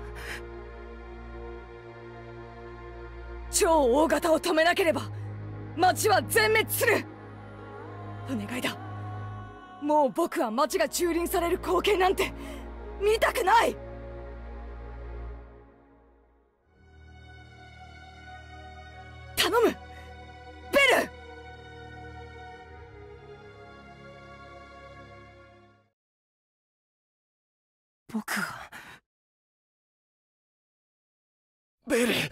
Speaker 5: 超大型を止めなければ町は全滅する。お願いだ。もう僕は町が蹂躙される光景なんて見たくない。頼む、ベル。
Speaker 10: 僕は
Speaker 8: ベル。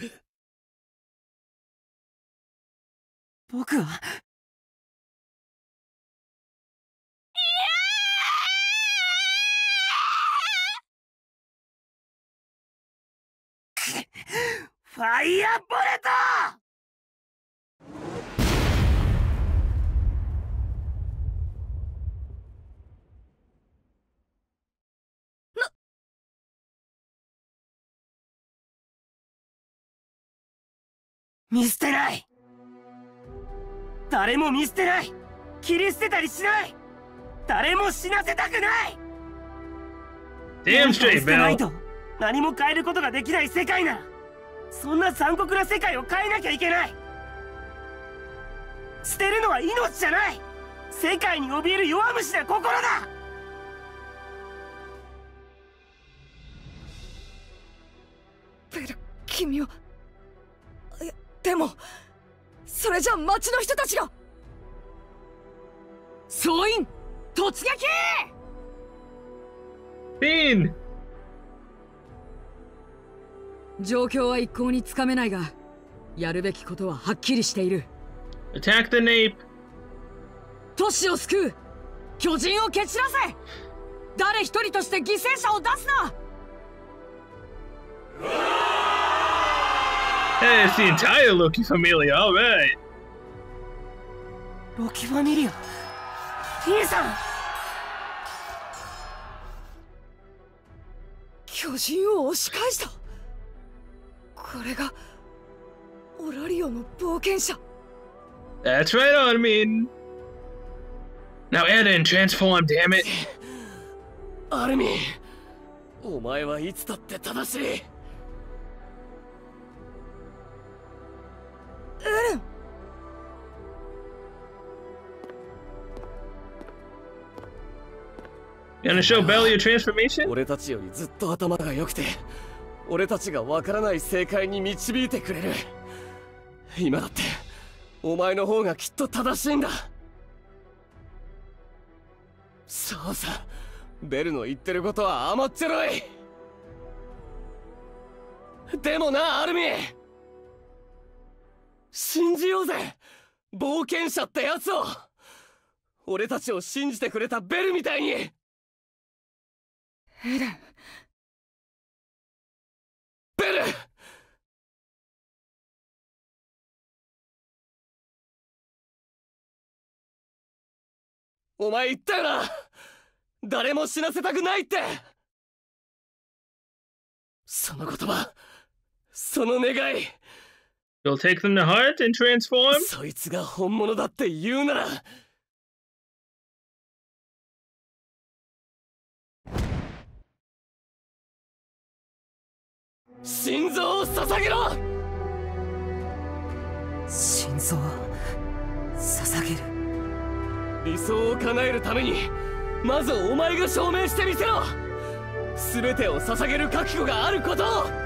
Speaker 10: 僕はファイヤーボレット。見捨てない。誰も見捨てない。切り捨てたりしない。誰も死なせたくない。
Speaker 1: Damn straight,
Speaker 10: ない
Speaker 1: Bell.
Speaker 10: と何も変えることができない世界なら、そんな残酷な世界を変えなきゃいけない。捨てるのは命じゃない。世界に怯える弱虫な心だ。
Speaker 5: ベル、君は。いや、でもそれじゃ町の人たちが。総員突撃。
Speaker 1: Bean!
Speaker 9: 状況は一向につかめないが、やるべきことははっきりしている。
Speaker 1: Attack the Nape!
Speaker 9: 都市を救う。巨人を蹴散らせ。誰一人として犠牲者を出すな。
Speaker 1: Hey, it's the entire Loki familia, alright!
Speaker 10: ロキファミリア、兄さん。
Speaker 5: 巨人を押し返した。これがオラリオの冒険者。
Speaker 1: That's right, Armin! Now Eren, transform, damn it!
Speaker 8: アルミン、お前はいつだって正しい。
Speaker 5: エレン。
Speaker 1: You wanna show Bell your transformation?
Speaker 8: 俺たちよりずっと頭が良くて、俺たちがわからない正解に導いてくれる。今だってお前の方がきっと正しいんだ。そうさ、ベルの言ってることは甘っちょろい。でもな、アルミン、信じようぜ、冒険者ってやつを。俺たちを信じてくれたベルみたいに。
Speaker 5: エレン。
Speaker 8: ベル。お前言ったよな、誰も死なせたくないって。その言葉、その願い、
Speaker 1: You'll take them to heart and transform?
Speaker 8: そいつが本物だって言うなら心臓を捧げろ。
Speaker 9: 心臓を捧げる。
Speaker 8: 理想を叶えるためにまずお前が証明してみせろ。全てを捧げる覚悟があることを。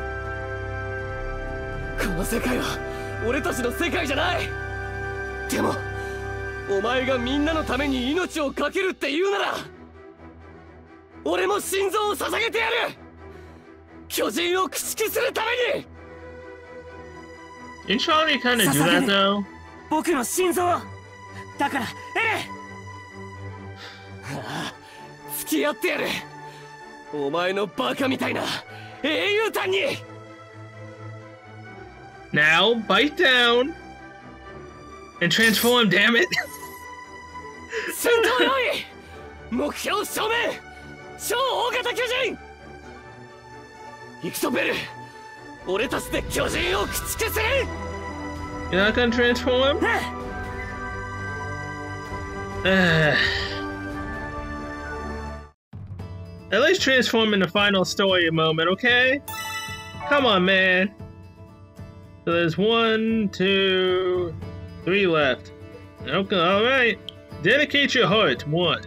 Speaker 8: この世界は俺たちの世界じゃない。でもお前がみんなのために命を懸けるって言うなら俺も心臓を捧げてやる。巨人を駆逐するために。
Speaker 1: Didn't Charlie kind of do that though?
Speaker 10: 僕の心臓だからエレン。
Speaker 8: ああ、付き合ってやる。お前のバカみたいな英雄譚に。
Speaker 1: Now bite down and transform, damn it.
Speaker 8: 戦闘用意。目標正面。超大型巨人。行くぞベル。俺たちで巨人を駆逐する。
Speaker 1: You're not gonna transform? Uh, at least transform in the final story moment, okay? Come on, man. So there's one, two, three left. Okay, alright. Dedicate your heart. One.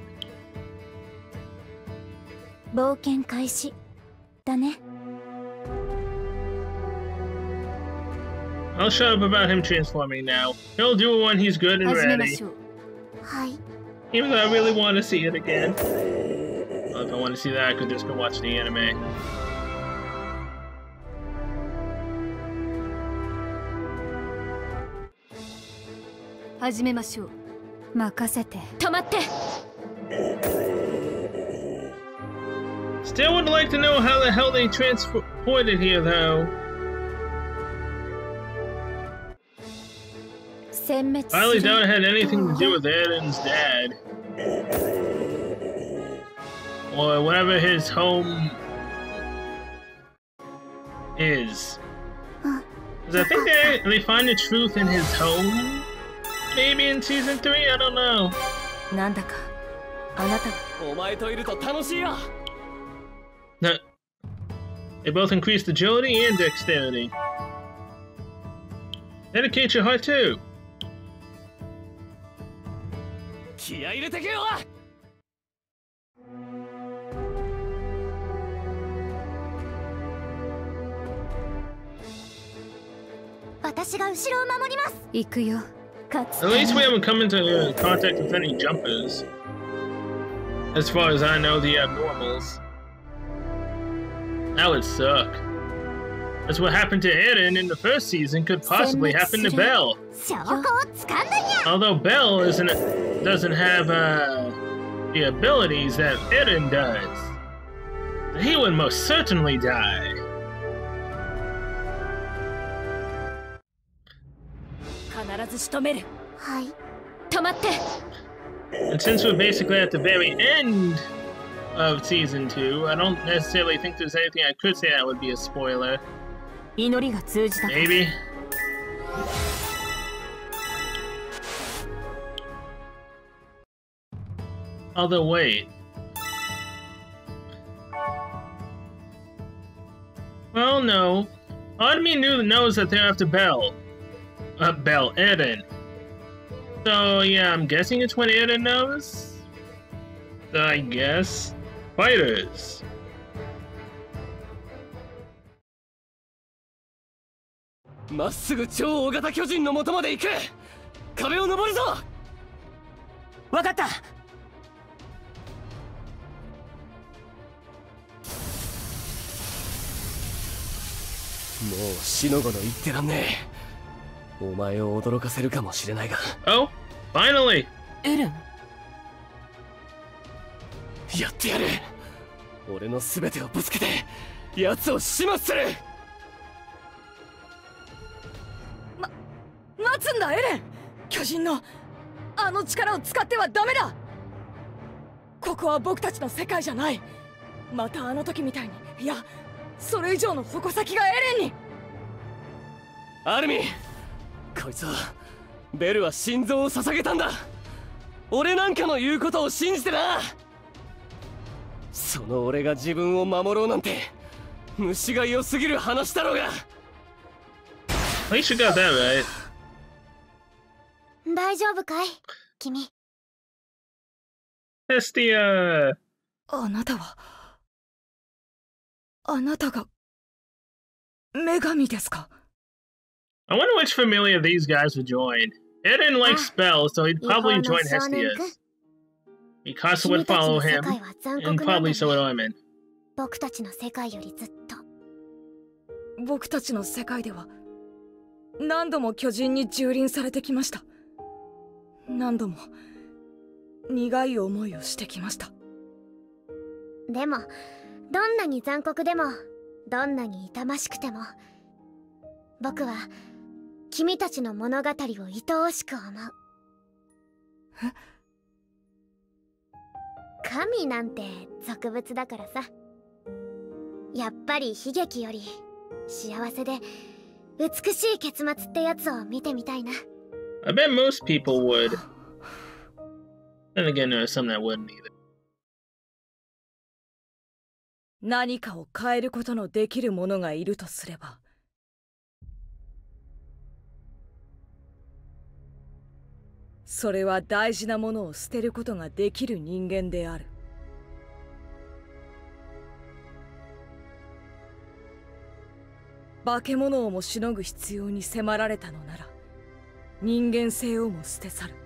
Speaker 4: 冒険開始だね。
Speaker 1: I'll shut up about him transforming now. He'll do it when he's good and
Speaker 4: 始めま
Speaker 1: ready.
Speaker 4: しょう。はい。
Speaker 1: Even though I really want to see it again. Well, if I want to see that, I could just go watch the anime.
Speaker 4: 始めましょう。任せて。
Speaker 6: 止まって。
Speaker 1: Still would like to know how the hell they transported here, though.
Speaker 4: 殲滅
Speaker 1: I highly doubt it had anything to do with Eren's dad. Or whatever his home is. Because I think they, they find the truth in his home? Maybe in season three? I don't know.
Speaker 9: なんだかあなたは。
Speaker 8: お前といると楽しいよ。
Speaker 1: No. They both increased agility and dexterity. Dedicate your heart too.
Speaker 8: 気合い入れてけよ。
Speaker 4: 私が後ろを守ります。行くよ。
Speaker 1: At least we haven't come into contact with any jumpers. As far as I know, the abnormals. That would suck. That's what happened to Eren in the first season could possibly happen to Bell. Although Bell isn't doesn't have uh, the abilities that Eren does, he would most certainly die.
Speaker 9: 必ず仕留める。
Speaker 4: はい。
Speaker 6: 止まって。
Speaker 1: And since we're basically at the very end of season two, I don't necessarily think there's anything I could say that would be a spoiler.
Speaker 9: 祈りが通じた。
Speaker 1: Maybe. Although wait. Well, no. Artemis knew knows that they're after Bell. Uh, Bell, Eren. So yeah, I'm guessing it's when Eren knows. So I guess fighters.
Speaker 8: まっすぐ超大型巨人の元まで行く。壁を登るぞ。
Speaker 10: わかった。
Speaker 8: もう死の子の言ってらんねえ。お前を驚かせるかもしれないが。
Speaker 1: Oh, finally.
Speaker 9: エレン。
Speaker 8: やってやる。俺の全てをぶつけて奴を始末する。
Speaker 5: ま、待つんだエレン。巨人のあの力を使ってはダメだ。ここは僕たちの世界じゃない。またあの時みたいに、いやそれ以上の矛先がエレンに。
Speaker 8: アルミン、こいつはベルは心臓を捧げたんだ。俺なんかの言うことを信じてな。その俺が自分を守ろうなんて虫が良すぎる話だろうが。
Speaker 1: At least you got that right.
Speaker 4: 大丈夫かい君。
Speaker 1: Hestia!
Speaker 5: あなたはあなたが女神ですか？
Speaker 1: I wonder which familiar these guys would join. They didn't like spells, so he'd probably join Hestia's. Mikasa would follow him, and probably so would Oimen.
Speaker 4: 僕たちの世界よりずっと。
Speaker 5: 僕たちの世界では何度も巨人に蹂躙されてきました。何度も苦い思いをしてきました。
Speaker 4: でもどんなに残酷でもどんなに痛ましくても僕は君たちの物語を愛おしく思う。
Speaker 5: え？
Speaker 4: 神なんて俗物だからさ。やっぱり悲劇より幸せで美しい結末ってやつを見てみたいな。
Speaker 1: I bet most people would. Then again, there are some that wouldn't either.
Speaker 5: 何かを変えることのできる者がいるとすれば、それは大事なものを捨てることができる人間である。化け物をもしのぐ必要に迫られたのなら、人間性をも捨て去る。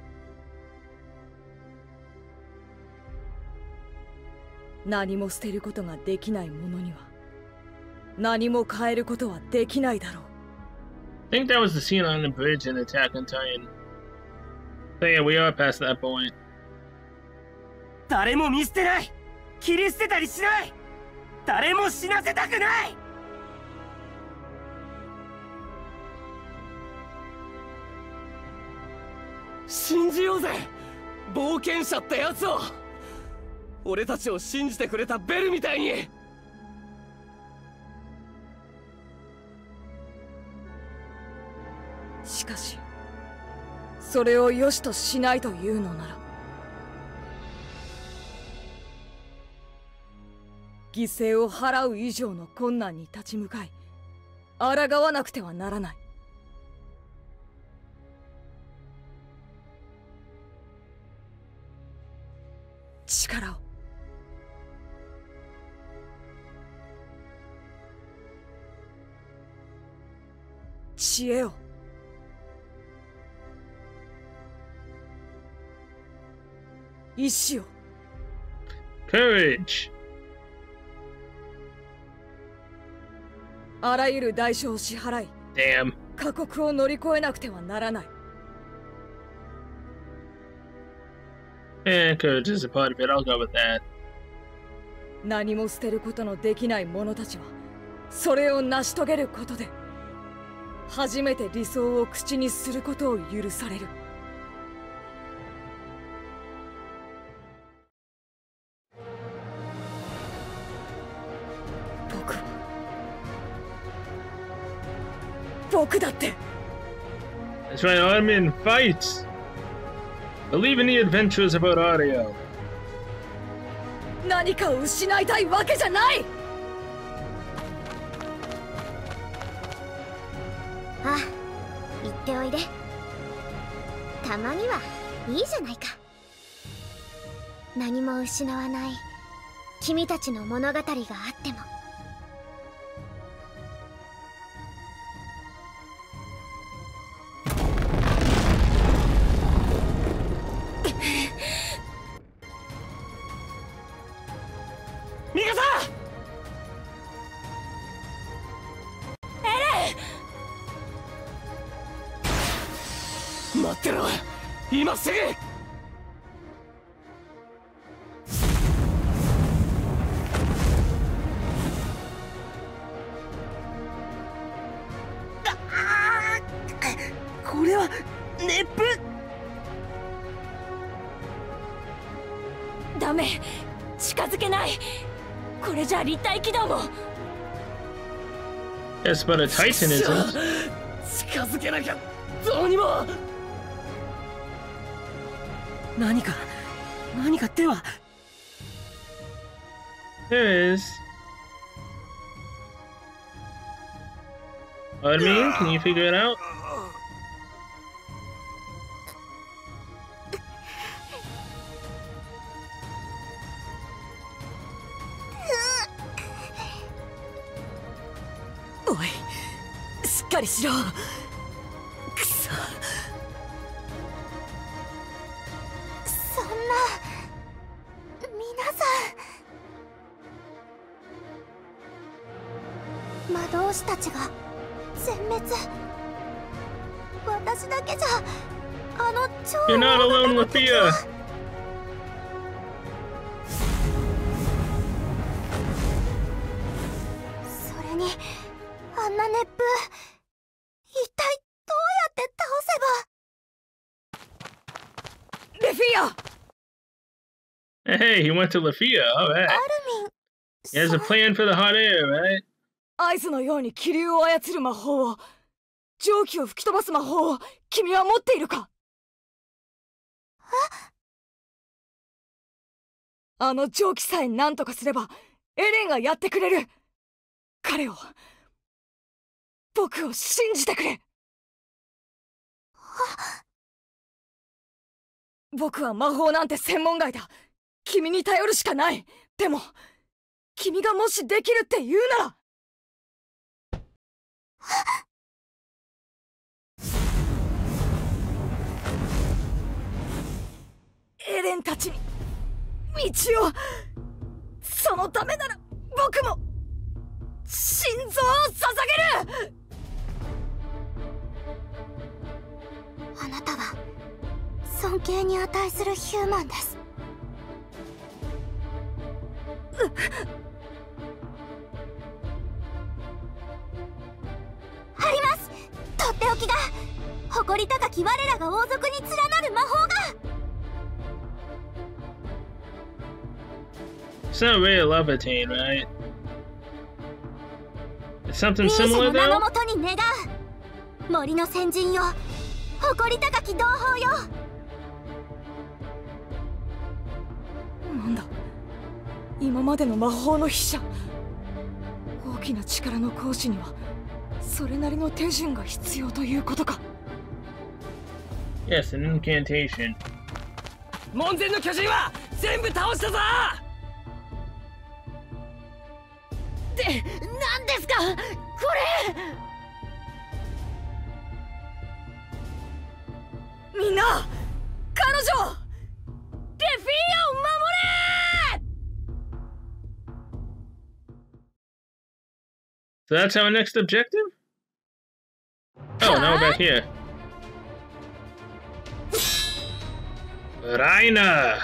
Speaker 5: 何も捨てることができない者には何も変えることはできないだろう。
Speaker 1: I think that was the scene on the bridge in Attack on Titan. So yeah, we are past that point.
Speaker 10: 誰も見捨てない。切り捨てたりしない。誰も死なせたくない。
Speaker 8: 信じようぜ、冒険者ってやつを。俺たちを信じてくれたベルみたいに。
Speaker 5: しかしそれを良しとしないというのなら、犠牲を払う以上の困難に立ち向かい抗わなくてはならない。力を知恵を意志を
Speaker 1: Courage!
Speaker 5: あらゆる代償を支払い
Speaker 1: Damn.
Speaker 5: 過酷を乗り越えなくてはならない。
Speaker 1: And courage is a part of it, I'll go with that.
Speaker 5: 何も捨てることのできない者たちはそれを成し遂げることで初めて理想を口にすることを許される。僕は僕だって。
Speaker 1: That's right, Armin, fight! Believe in the adventures of Audio.
Speaker 5: 何かを失いたいわけじゃない。
Speaker 4: ああ、言っておいで。たまにはいいじゃないか。何も失わない君たちの物語があっても。
Speaker 10: ミカさん。
Speaker 8: 待ってろ、今すぐ。
Speaker 10: これは熱風。
Speaker 6: ダメ、近づけない。これじゃ立体起動も。
Speaker 1: Yes, but a Titan isn't.
Speaker 8: 近づけなきゃどうにも。
Speaker 10: 何か何か手は。
Speaker 1: There is. Armin, can you figure it out?
Speaker 9: おい、しっかりしろ。くそ。
Speaker 4: そんな皆さん、魔導士たちが全滅。私だけじゃあの超
Speaker 1: You're not alone, Lafia.
Speaker 4: それにあんな熱風、一体どうやって倒せば。
Speaker 9: レフィア。
Speaker 1: Hey, he went to Lafia. All right.
Speaker 4: アルミン、
Speaker 1: He has a plan for the hot air, right?
Speaker 9: 合図のように気流を操る魔法を、蒸気を吹き飛ばす魔法を君は持っているか？あの蒸気さえ何とかすればエレンがやってくれる。彼を、僕を信じてくれ。僕は魔法なんて専門外だ。君に頼るしかない。でも君がもしできるって言うなら。エレンたちに道を。そのためなら僕も心臓を捧げる。
Speaker 4: あなたは尊敬に値するヒューマンです。あります、とっておきが。誇り高き我らが王族に連なる魔法が。
Speaker 1: It's not really a Levitate, right? It's something
Speaker 4: リーシェ
Speaker 1: similar
Speaker 4: の名の
Speaker 1: though?
Speaker 4: もとに願う。森の先人よ、誇り高き同胞よ。
Speaker 9: なんだ、今までの魔法の筆者。大きな力の行使にはそれなりの手順が必要ということか。
Speaker 1: Yes, an incantation.
Speaker 8: 門前の巨人は全部倒したぞ。
Speaker 6: で、何ですかこれ。
Speaker 9: みんな、彼女
Speaker 6: レフィアを守れ。
Speaker 1: So that's our next objective? Oh, now we're back here. Raina!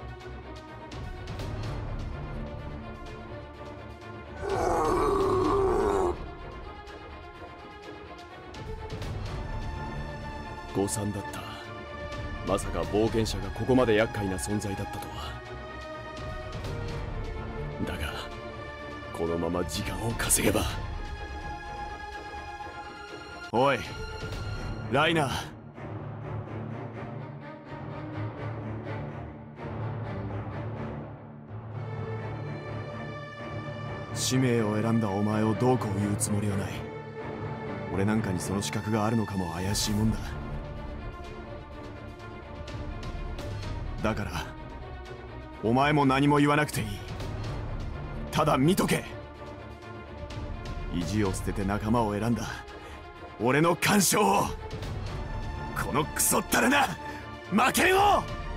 Speaker 2: Go 誤算だった。まさか冒険者がここまで厄介な存在だったとは。だがこのまま時間を稼げば。おいライナー、使命を選んだお前をどうこう言うつもりはない。俺なんかにその資格があるのかも怪しいもんだ。だからお前も何も言わなくていい。ただ見とけ。意地を捨てて仲間を選んだ俺の干渉を。このクソったれな負けを。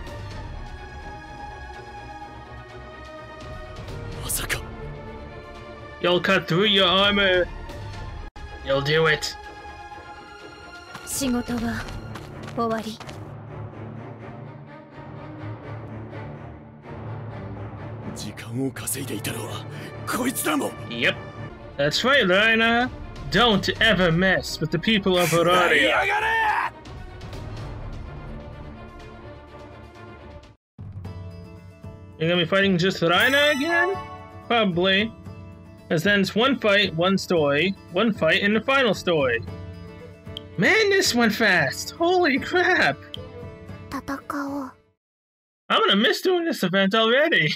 Speaker 2: まさか
Speaker 1: You'll cut through your armor. You'll do it.
Speaker 6: 仕事は終わり。
Speaker 2: 時間を稼いでいたのはこいつだもん。
Speaker 1: Yep. That's right, Raina. Don't ever mess with the people of Auraria. You're gonna be fighting just Raina again? Probably. As then it's one fight, one story, one fight in the final story. Man, this went fast! Holy crap!
Speaker 4: 戦おう。
Speaker 1: I'm gonna miss doing this event already.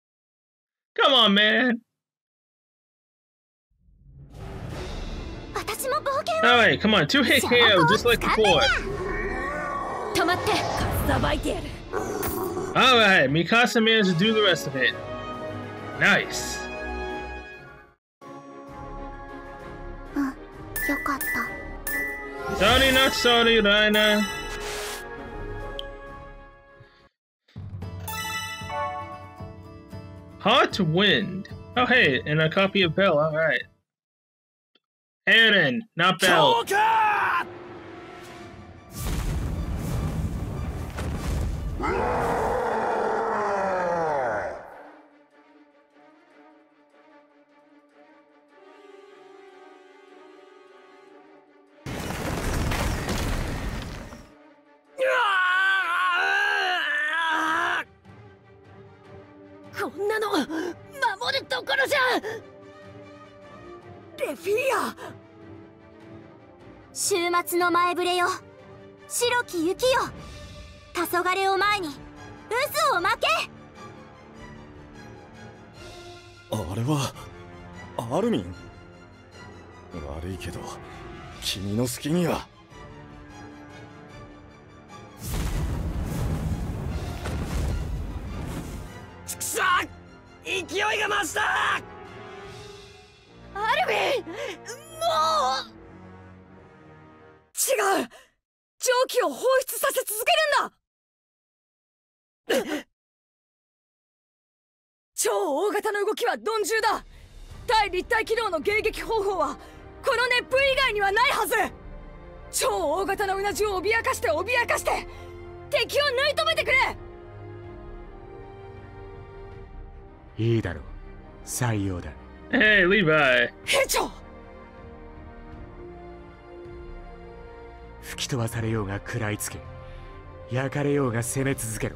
Speaker 1: Come on, man.
Speaker 4: 私私も冒険を。
Speaker 1: Alright, come on, two hit K O just like before.
Speaker 6: 止まってかっさばいてやる。
Speaker 1: Alright, Mikasa managed to do the rest of it. Nice.
Speaker 4: うん、よかった。
Speaker 1: Sorry, not sorry, Raina. Hot Wind. Oh, hey, and a copy of Bell. All right. Eren, not Bell.
Speaker 4: Refia! 週末の前触れよ。白き雪よ。黄昏を前に渦を巻け。
Speaker 3: あれはアルミン。悪いけど君の好きには。
Speaker 8: ちくしょう、勢いが増した。
Speaker 5: アルミン、もう違う。蒸気を放出させ続けるんだ。超大型の動きは鈍重だ。対立体機動の迎撃方法はこの熱風以外にはないはず。超大型のうなじを脅かして脅かして敵を縫い止めてくれ。
Speaker 7: いいだろう、採用だ。
Speaker 1: Hey, Levi.
Speaker 5: 兵長。
Speaker 7: 吹き飛ばされようが食らいつけ、焼かれようが攻め続けろ。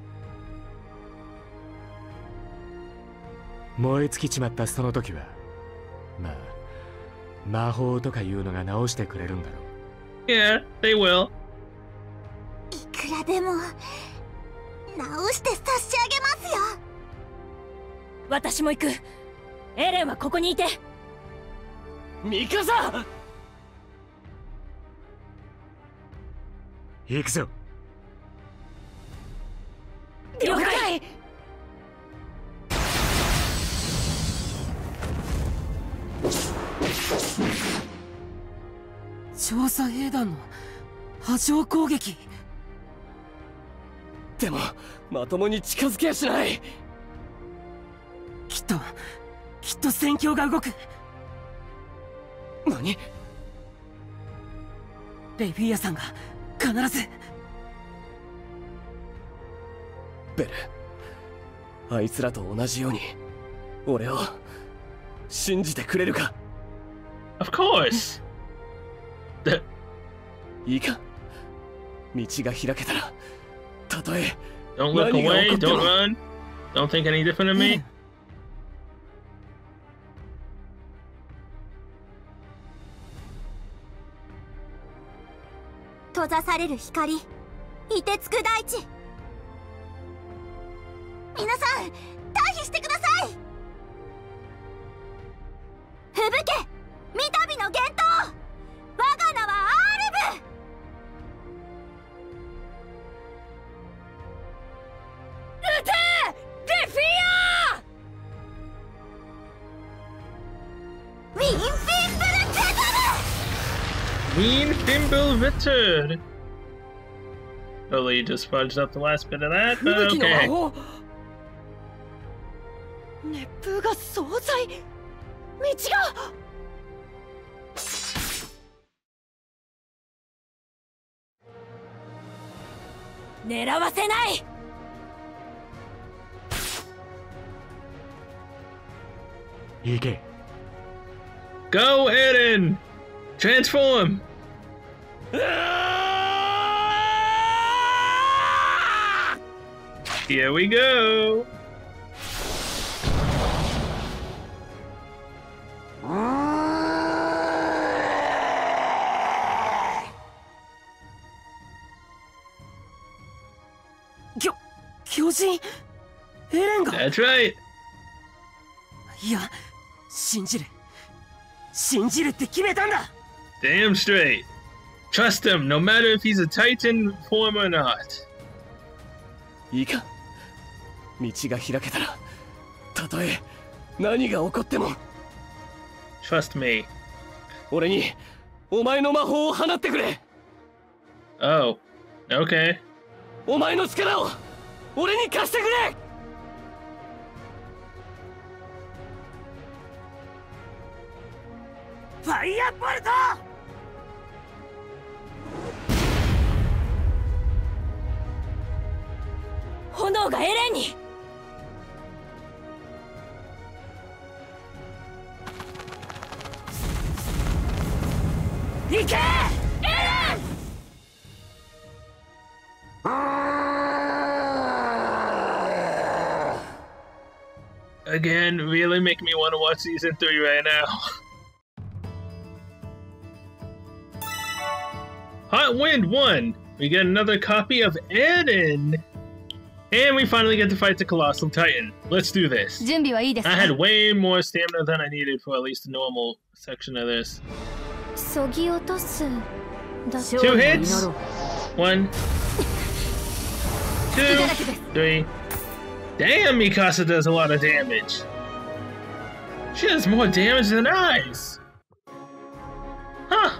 Speaker 7: 燃え尽きちまったその時は、まあ魔法とかいうのが直してくれるんだろう。
Speaker 1: Yeah, they will.
Speaker 4: いくらでも直して差し上げますよ。
Speaker 6: 私も行く。エレンはここにいて。
Speaker 8: ミカサ、
Speaker 7: 行くぞ。
Speaker 6: 了解。
Speaker 10: 調査兵団の波状攻撃。
Speaker 8: でもまともに近づけやしない。
Speaker 10: きっときっと戦況が動く。
Speaker 8: 何？
Speaker 10: レフィアさんが必ず。
Speaker 8: ベル、あいつらと同じように俺を信じてくれるか？
Speaker 1: Of course.
Speaker 8: いいか、道が開けたら、たとえ
Speaker 1: Don't look away, don't run, don't think any different of me.
Speaker 4: 閉ざされる光、凍てつく大地。皆さん退避してください。吹雪け三度の幻冬、我が名はアールブ。
Speaker 5: 撃てレフィア。
Speaker 4: ウィンフィンブルテトル。
Speaker 1: Queen Fimbulvitr. Totally just fudged up the last bit of that, but okay.
Speaker 6: 熱風が総菜。道が。
Speaker 5: 狙わせない。
Speaker 7: 行け。
Speaker 1: Go, Eren! Transform! Here we go!
Speaker 10: Kyo, 巨人エレンが。
Speaker 1: That's right!
Speaker 10: いや、信じる信じるって決めたんだ。
Speaker 1: Damn straight. Trust him, no matter if he's a Titan form or not.
Speaker 8: いいか、道が開けたら、たとえ何が起こっても
Speaker 1: Trust me.
Speaker 8: 俺にお前の魔法を放ってくれ。
Speaker 1: Oh, okay.
Speaker 8: お前の力を俺に貸してくれ。
Speaker 10: ファイアボルト。
Speaker 9: 炎がエレンに。
Speaker 10: 行けエレン。
Speaker 1: Again, really make me want to watch season three right now. Hot Wind one. We get another copy of Eren. And we finally get to fight the Colossal Titan. Let's do this. I had way more stamina than I needed for at least a normal section of this. Two hits. One. Two. Three. Damn, Mikasa does a lot of damage. She does more damage than Ice. Huh.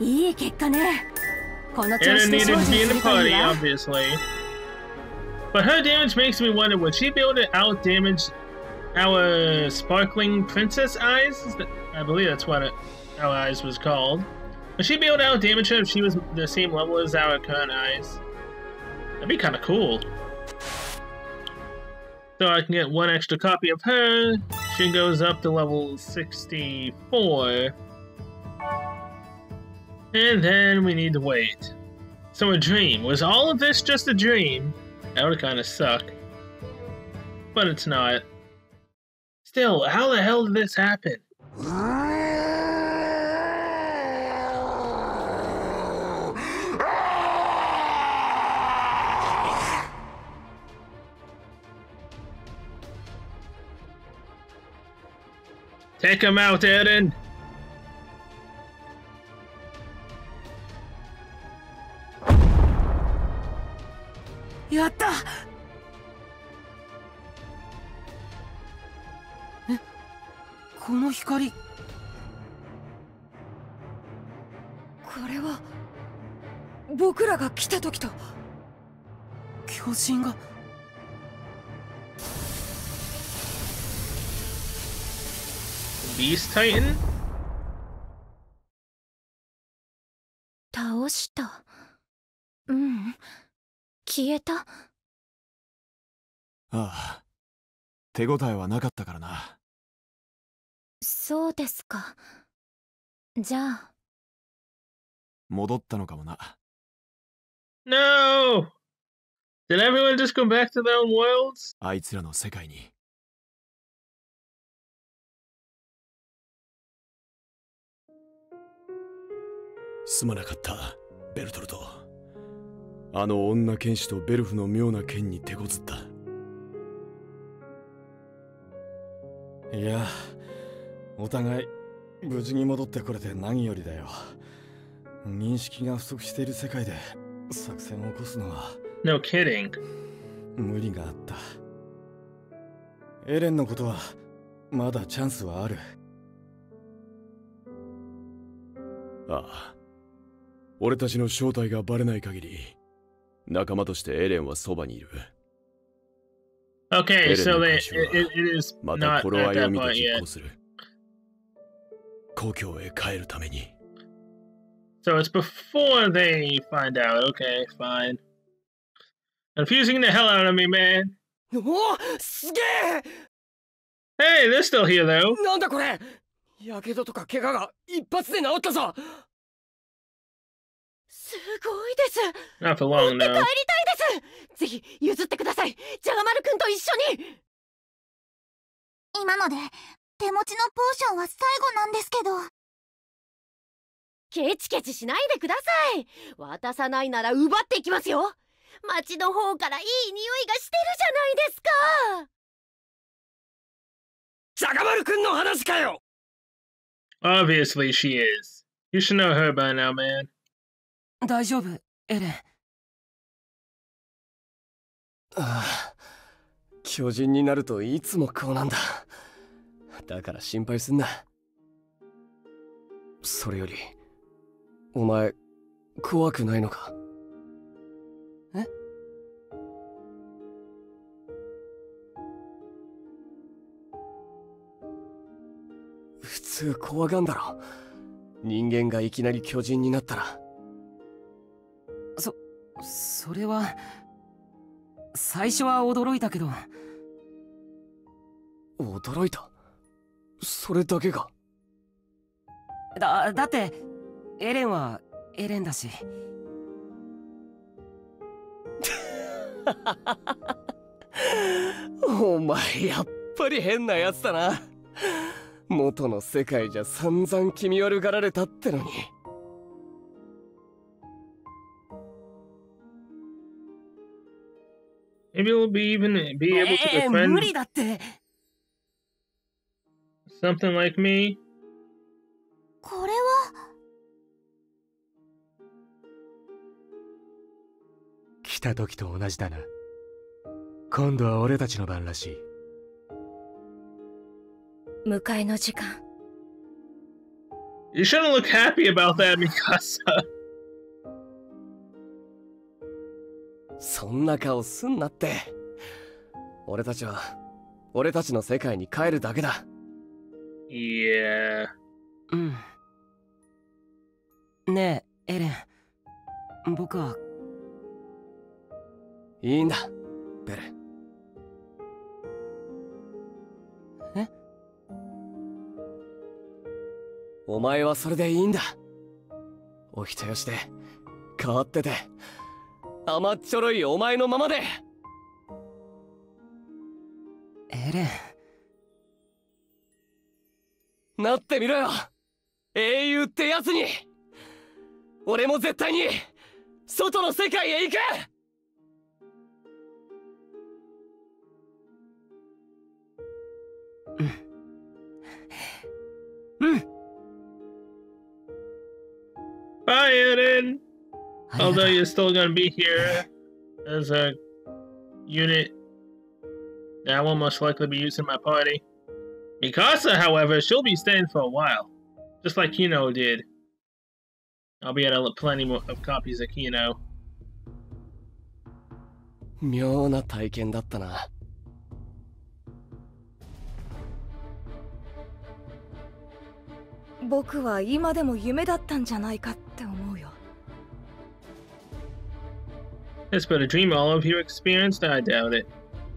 Speaker 1: Anna needed to be in the party, obviously. But her damage makes me wonder, would she be able to out-damage our Sparkling Princess Eyes? I believe that's what it, our Eyes was called. Would she be able to out-damage her if she was the same level as our current Eyes? That'd be kind of cool. So I can get one extra copy of her. She goes up to level sixty-four. And then we need to wait. So a dream. Was all of this just a dream? That would kind of suck. But it's not. Still, how the hell did this happen? Take him out, Eren!
Speaker 10: Yatta! え、この光。こ
Speaker 9: れは僕らが来た時と。
Speaker 10: 巨人が。
Speaker 1: Beast Titan?
Speaker 6: 倒した。うん。消えた。
Speaker 2: ああ。手応えはなかったからな。
Speaker 6: そうですか。じゃあ。
Speaker 2: 戻ったのかもな。
Speaker 1: No! Did everyone just go back to their own worlds?
Speaker 2: あいつらの世界に。 すまなかった、ベルトルト。あの女剣士とベルフの妙な剣に手こずった。
Speaker 3: いや、お互い無事に戻ってこれて何よりだよ。認識が不足している世界で作戦を起こすのは
Speaker 1: No kidding.
Speaker 3: 無理があった。エレンのことはまだチャンスはある。
Speaker 2: ああ。 俺たちの正体がバレない限り、仲間としてエレンはそばにいる。
Speaker 1: Okay, so they, it, it is
Speaker 2: また
Speaker 1: not
Speaker 2: 頃合
Speaker 1: at
Speaker 2: いを
Speaker 1: that
Speaker 2: 見て
Speaker 1: point
Speaker 2: 実
Speaker 1: yet.
Speaker 2: 行する。故郷へ帰るために。
Speaker 1: So it's before they find out. Okay, fine. Confusing the hell out of me, man.
Speaker 10: おお、すげえ。
Speaker 1: Hey, they're still here though.
Speaker 10: なんだこれ。やけどとか怪我が一発で治ったぞ。
Speaker 6: すごいです。
Speaker 1: Not for long
Speaker 6: 持って帰り
Speaker 1: now.
Speaker 6: たいです。ぜひ譲ってください。ジャガマル君と一緒に。
Speaker 4: 今ので手持ちのポーションは最後なんですけど。
Speaker 6: ケチケチしないでください。渡さないなら奪っていきますよ。町の方からいい匂いがしてるじゃないですか。
Speaker 10: ジャガマル君の話かよ。
Speaker 1: Obviously she is. You should know her by now, man.
Speaker 10: 大丈夫、エレン。
Speaker 8: ああ、巨人になるといつもこうなんだ。だから心配すんな。それより、お前、怖くないのか？
Speaker 10: え？
Speaker 8: 普通怖がんだろ。人間がいきなり巨人になったら。
Speaker 10: そ、それは最初は驚いたけど。
Speaker 8: 驚いた？それだけが？
Speaker 10: だ、だってエレンはエレンだし。
Speaker 8: お前やっぱり変なやつだな。元の世界じゃ散々気味悪がられたってのに。
Speaker 1: Maybe we'll be even be able to
Speaker 10: えー、
Speaker 1: befriend
Speaker 10: 無理だって。
Speaker 1: something like me.
Speaker 4: これは
Speaker 7: 来た時と同じだな。今度は俺たちの番らしい。
Speaker 5: 迎えの時間。
Speaker 1: You shouldn't look happy about that, Mikasa.
Speaker 8: そんな顔すんなって。俺たちは俺たちの世界に帰るだけだ。
Speaker 1: Yeah.
Speaker 10: うん。ねえエレン、僕は。
Speaker 8: いいんだベル。
Speaker 10: え？
Speaker 8: お前はそれでいいんだ。お人よしで変わってて甘っちょろいお前のままで。
Speaker 10: エレン、
Speaker 8: なってみろよ、英雄ってやつに。俺も絶対に外の世界へ行く。
Speaker 10: うん。うん。
Speaker 1: Bye, Eren. Although you're still gonna be here as a unit, that will most likely be used in my party. Mikasa, however, she'll be staying for a while, just like Kino did. I'll be at a plenty more of copies of Kino.
Speaker 8: 妙な体験だったな。
Speaker 5: 僕は今でも夢だったんじゃないかって思うよ。
Speaker 1: It's but a dream all of you experienced? I doubt it.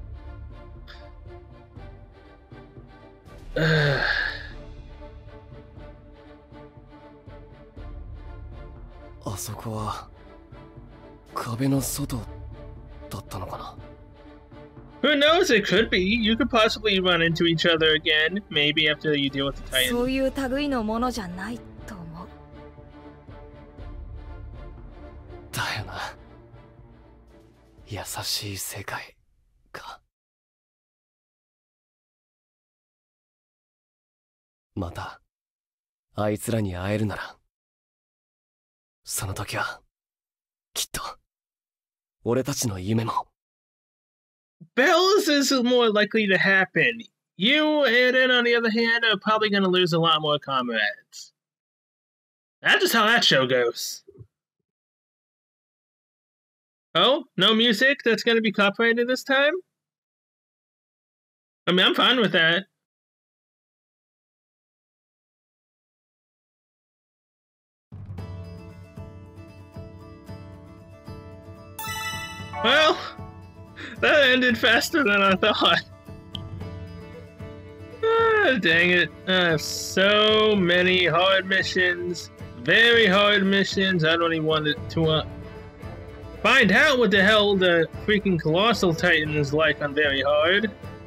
Speaker 8: あそこは壁の外だったのかな。
Speaker 1: Who knows? It could be. You could possibly run into each other again, maybe after you deal with the Titan.
Speaker 5: そういう類のものじゃないと思う。
Speaker 8: だよな。優しい世界か。またあいつらに会えるなら、その時はきっと俺たちの夢も。
Speaker 1: Bells is more likely to happen. You, Eren, on the other hand, are probably going to lose a lot more comrades. That's just how that show goes. Oh, no music that's going to be copyrighted this time? I mean, I'm fine with that. Well, that ended faster than I thought. Ah, dang it. Uh, so many hard missions. Very hard missions. I don't even want to uh, find out what the hell the freaking Colossal Titan is like on Very Hard.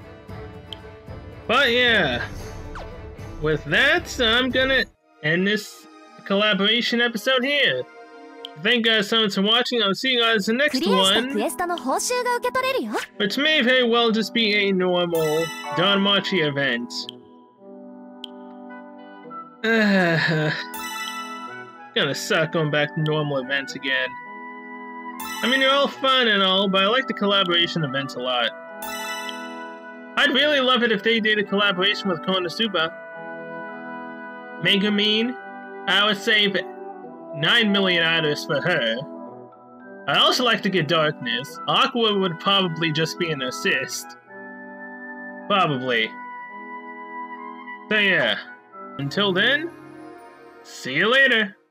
Speaker 1: But yeah. With that, I'm gonna end this collaboration episode here. Thank you guys so much for watching. I'll see you guys in the next one, which may very well just be a normal Danmachi event. gonna suck going back to normal events again. I mean, they're all fun and all, but I like the collaboration events a lot. I'd really love it if they did a collaboration with Konosuba. Megumin, I would save nine million items for her. I'd also like to get Darkness. Aqua would probably just be an assist. Probably. So yeah, until then, see you later.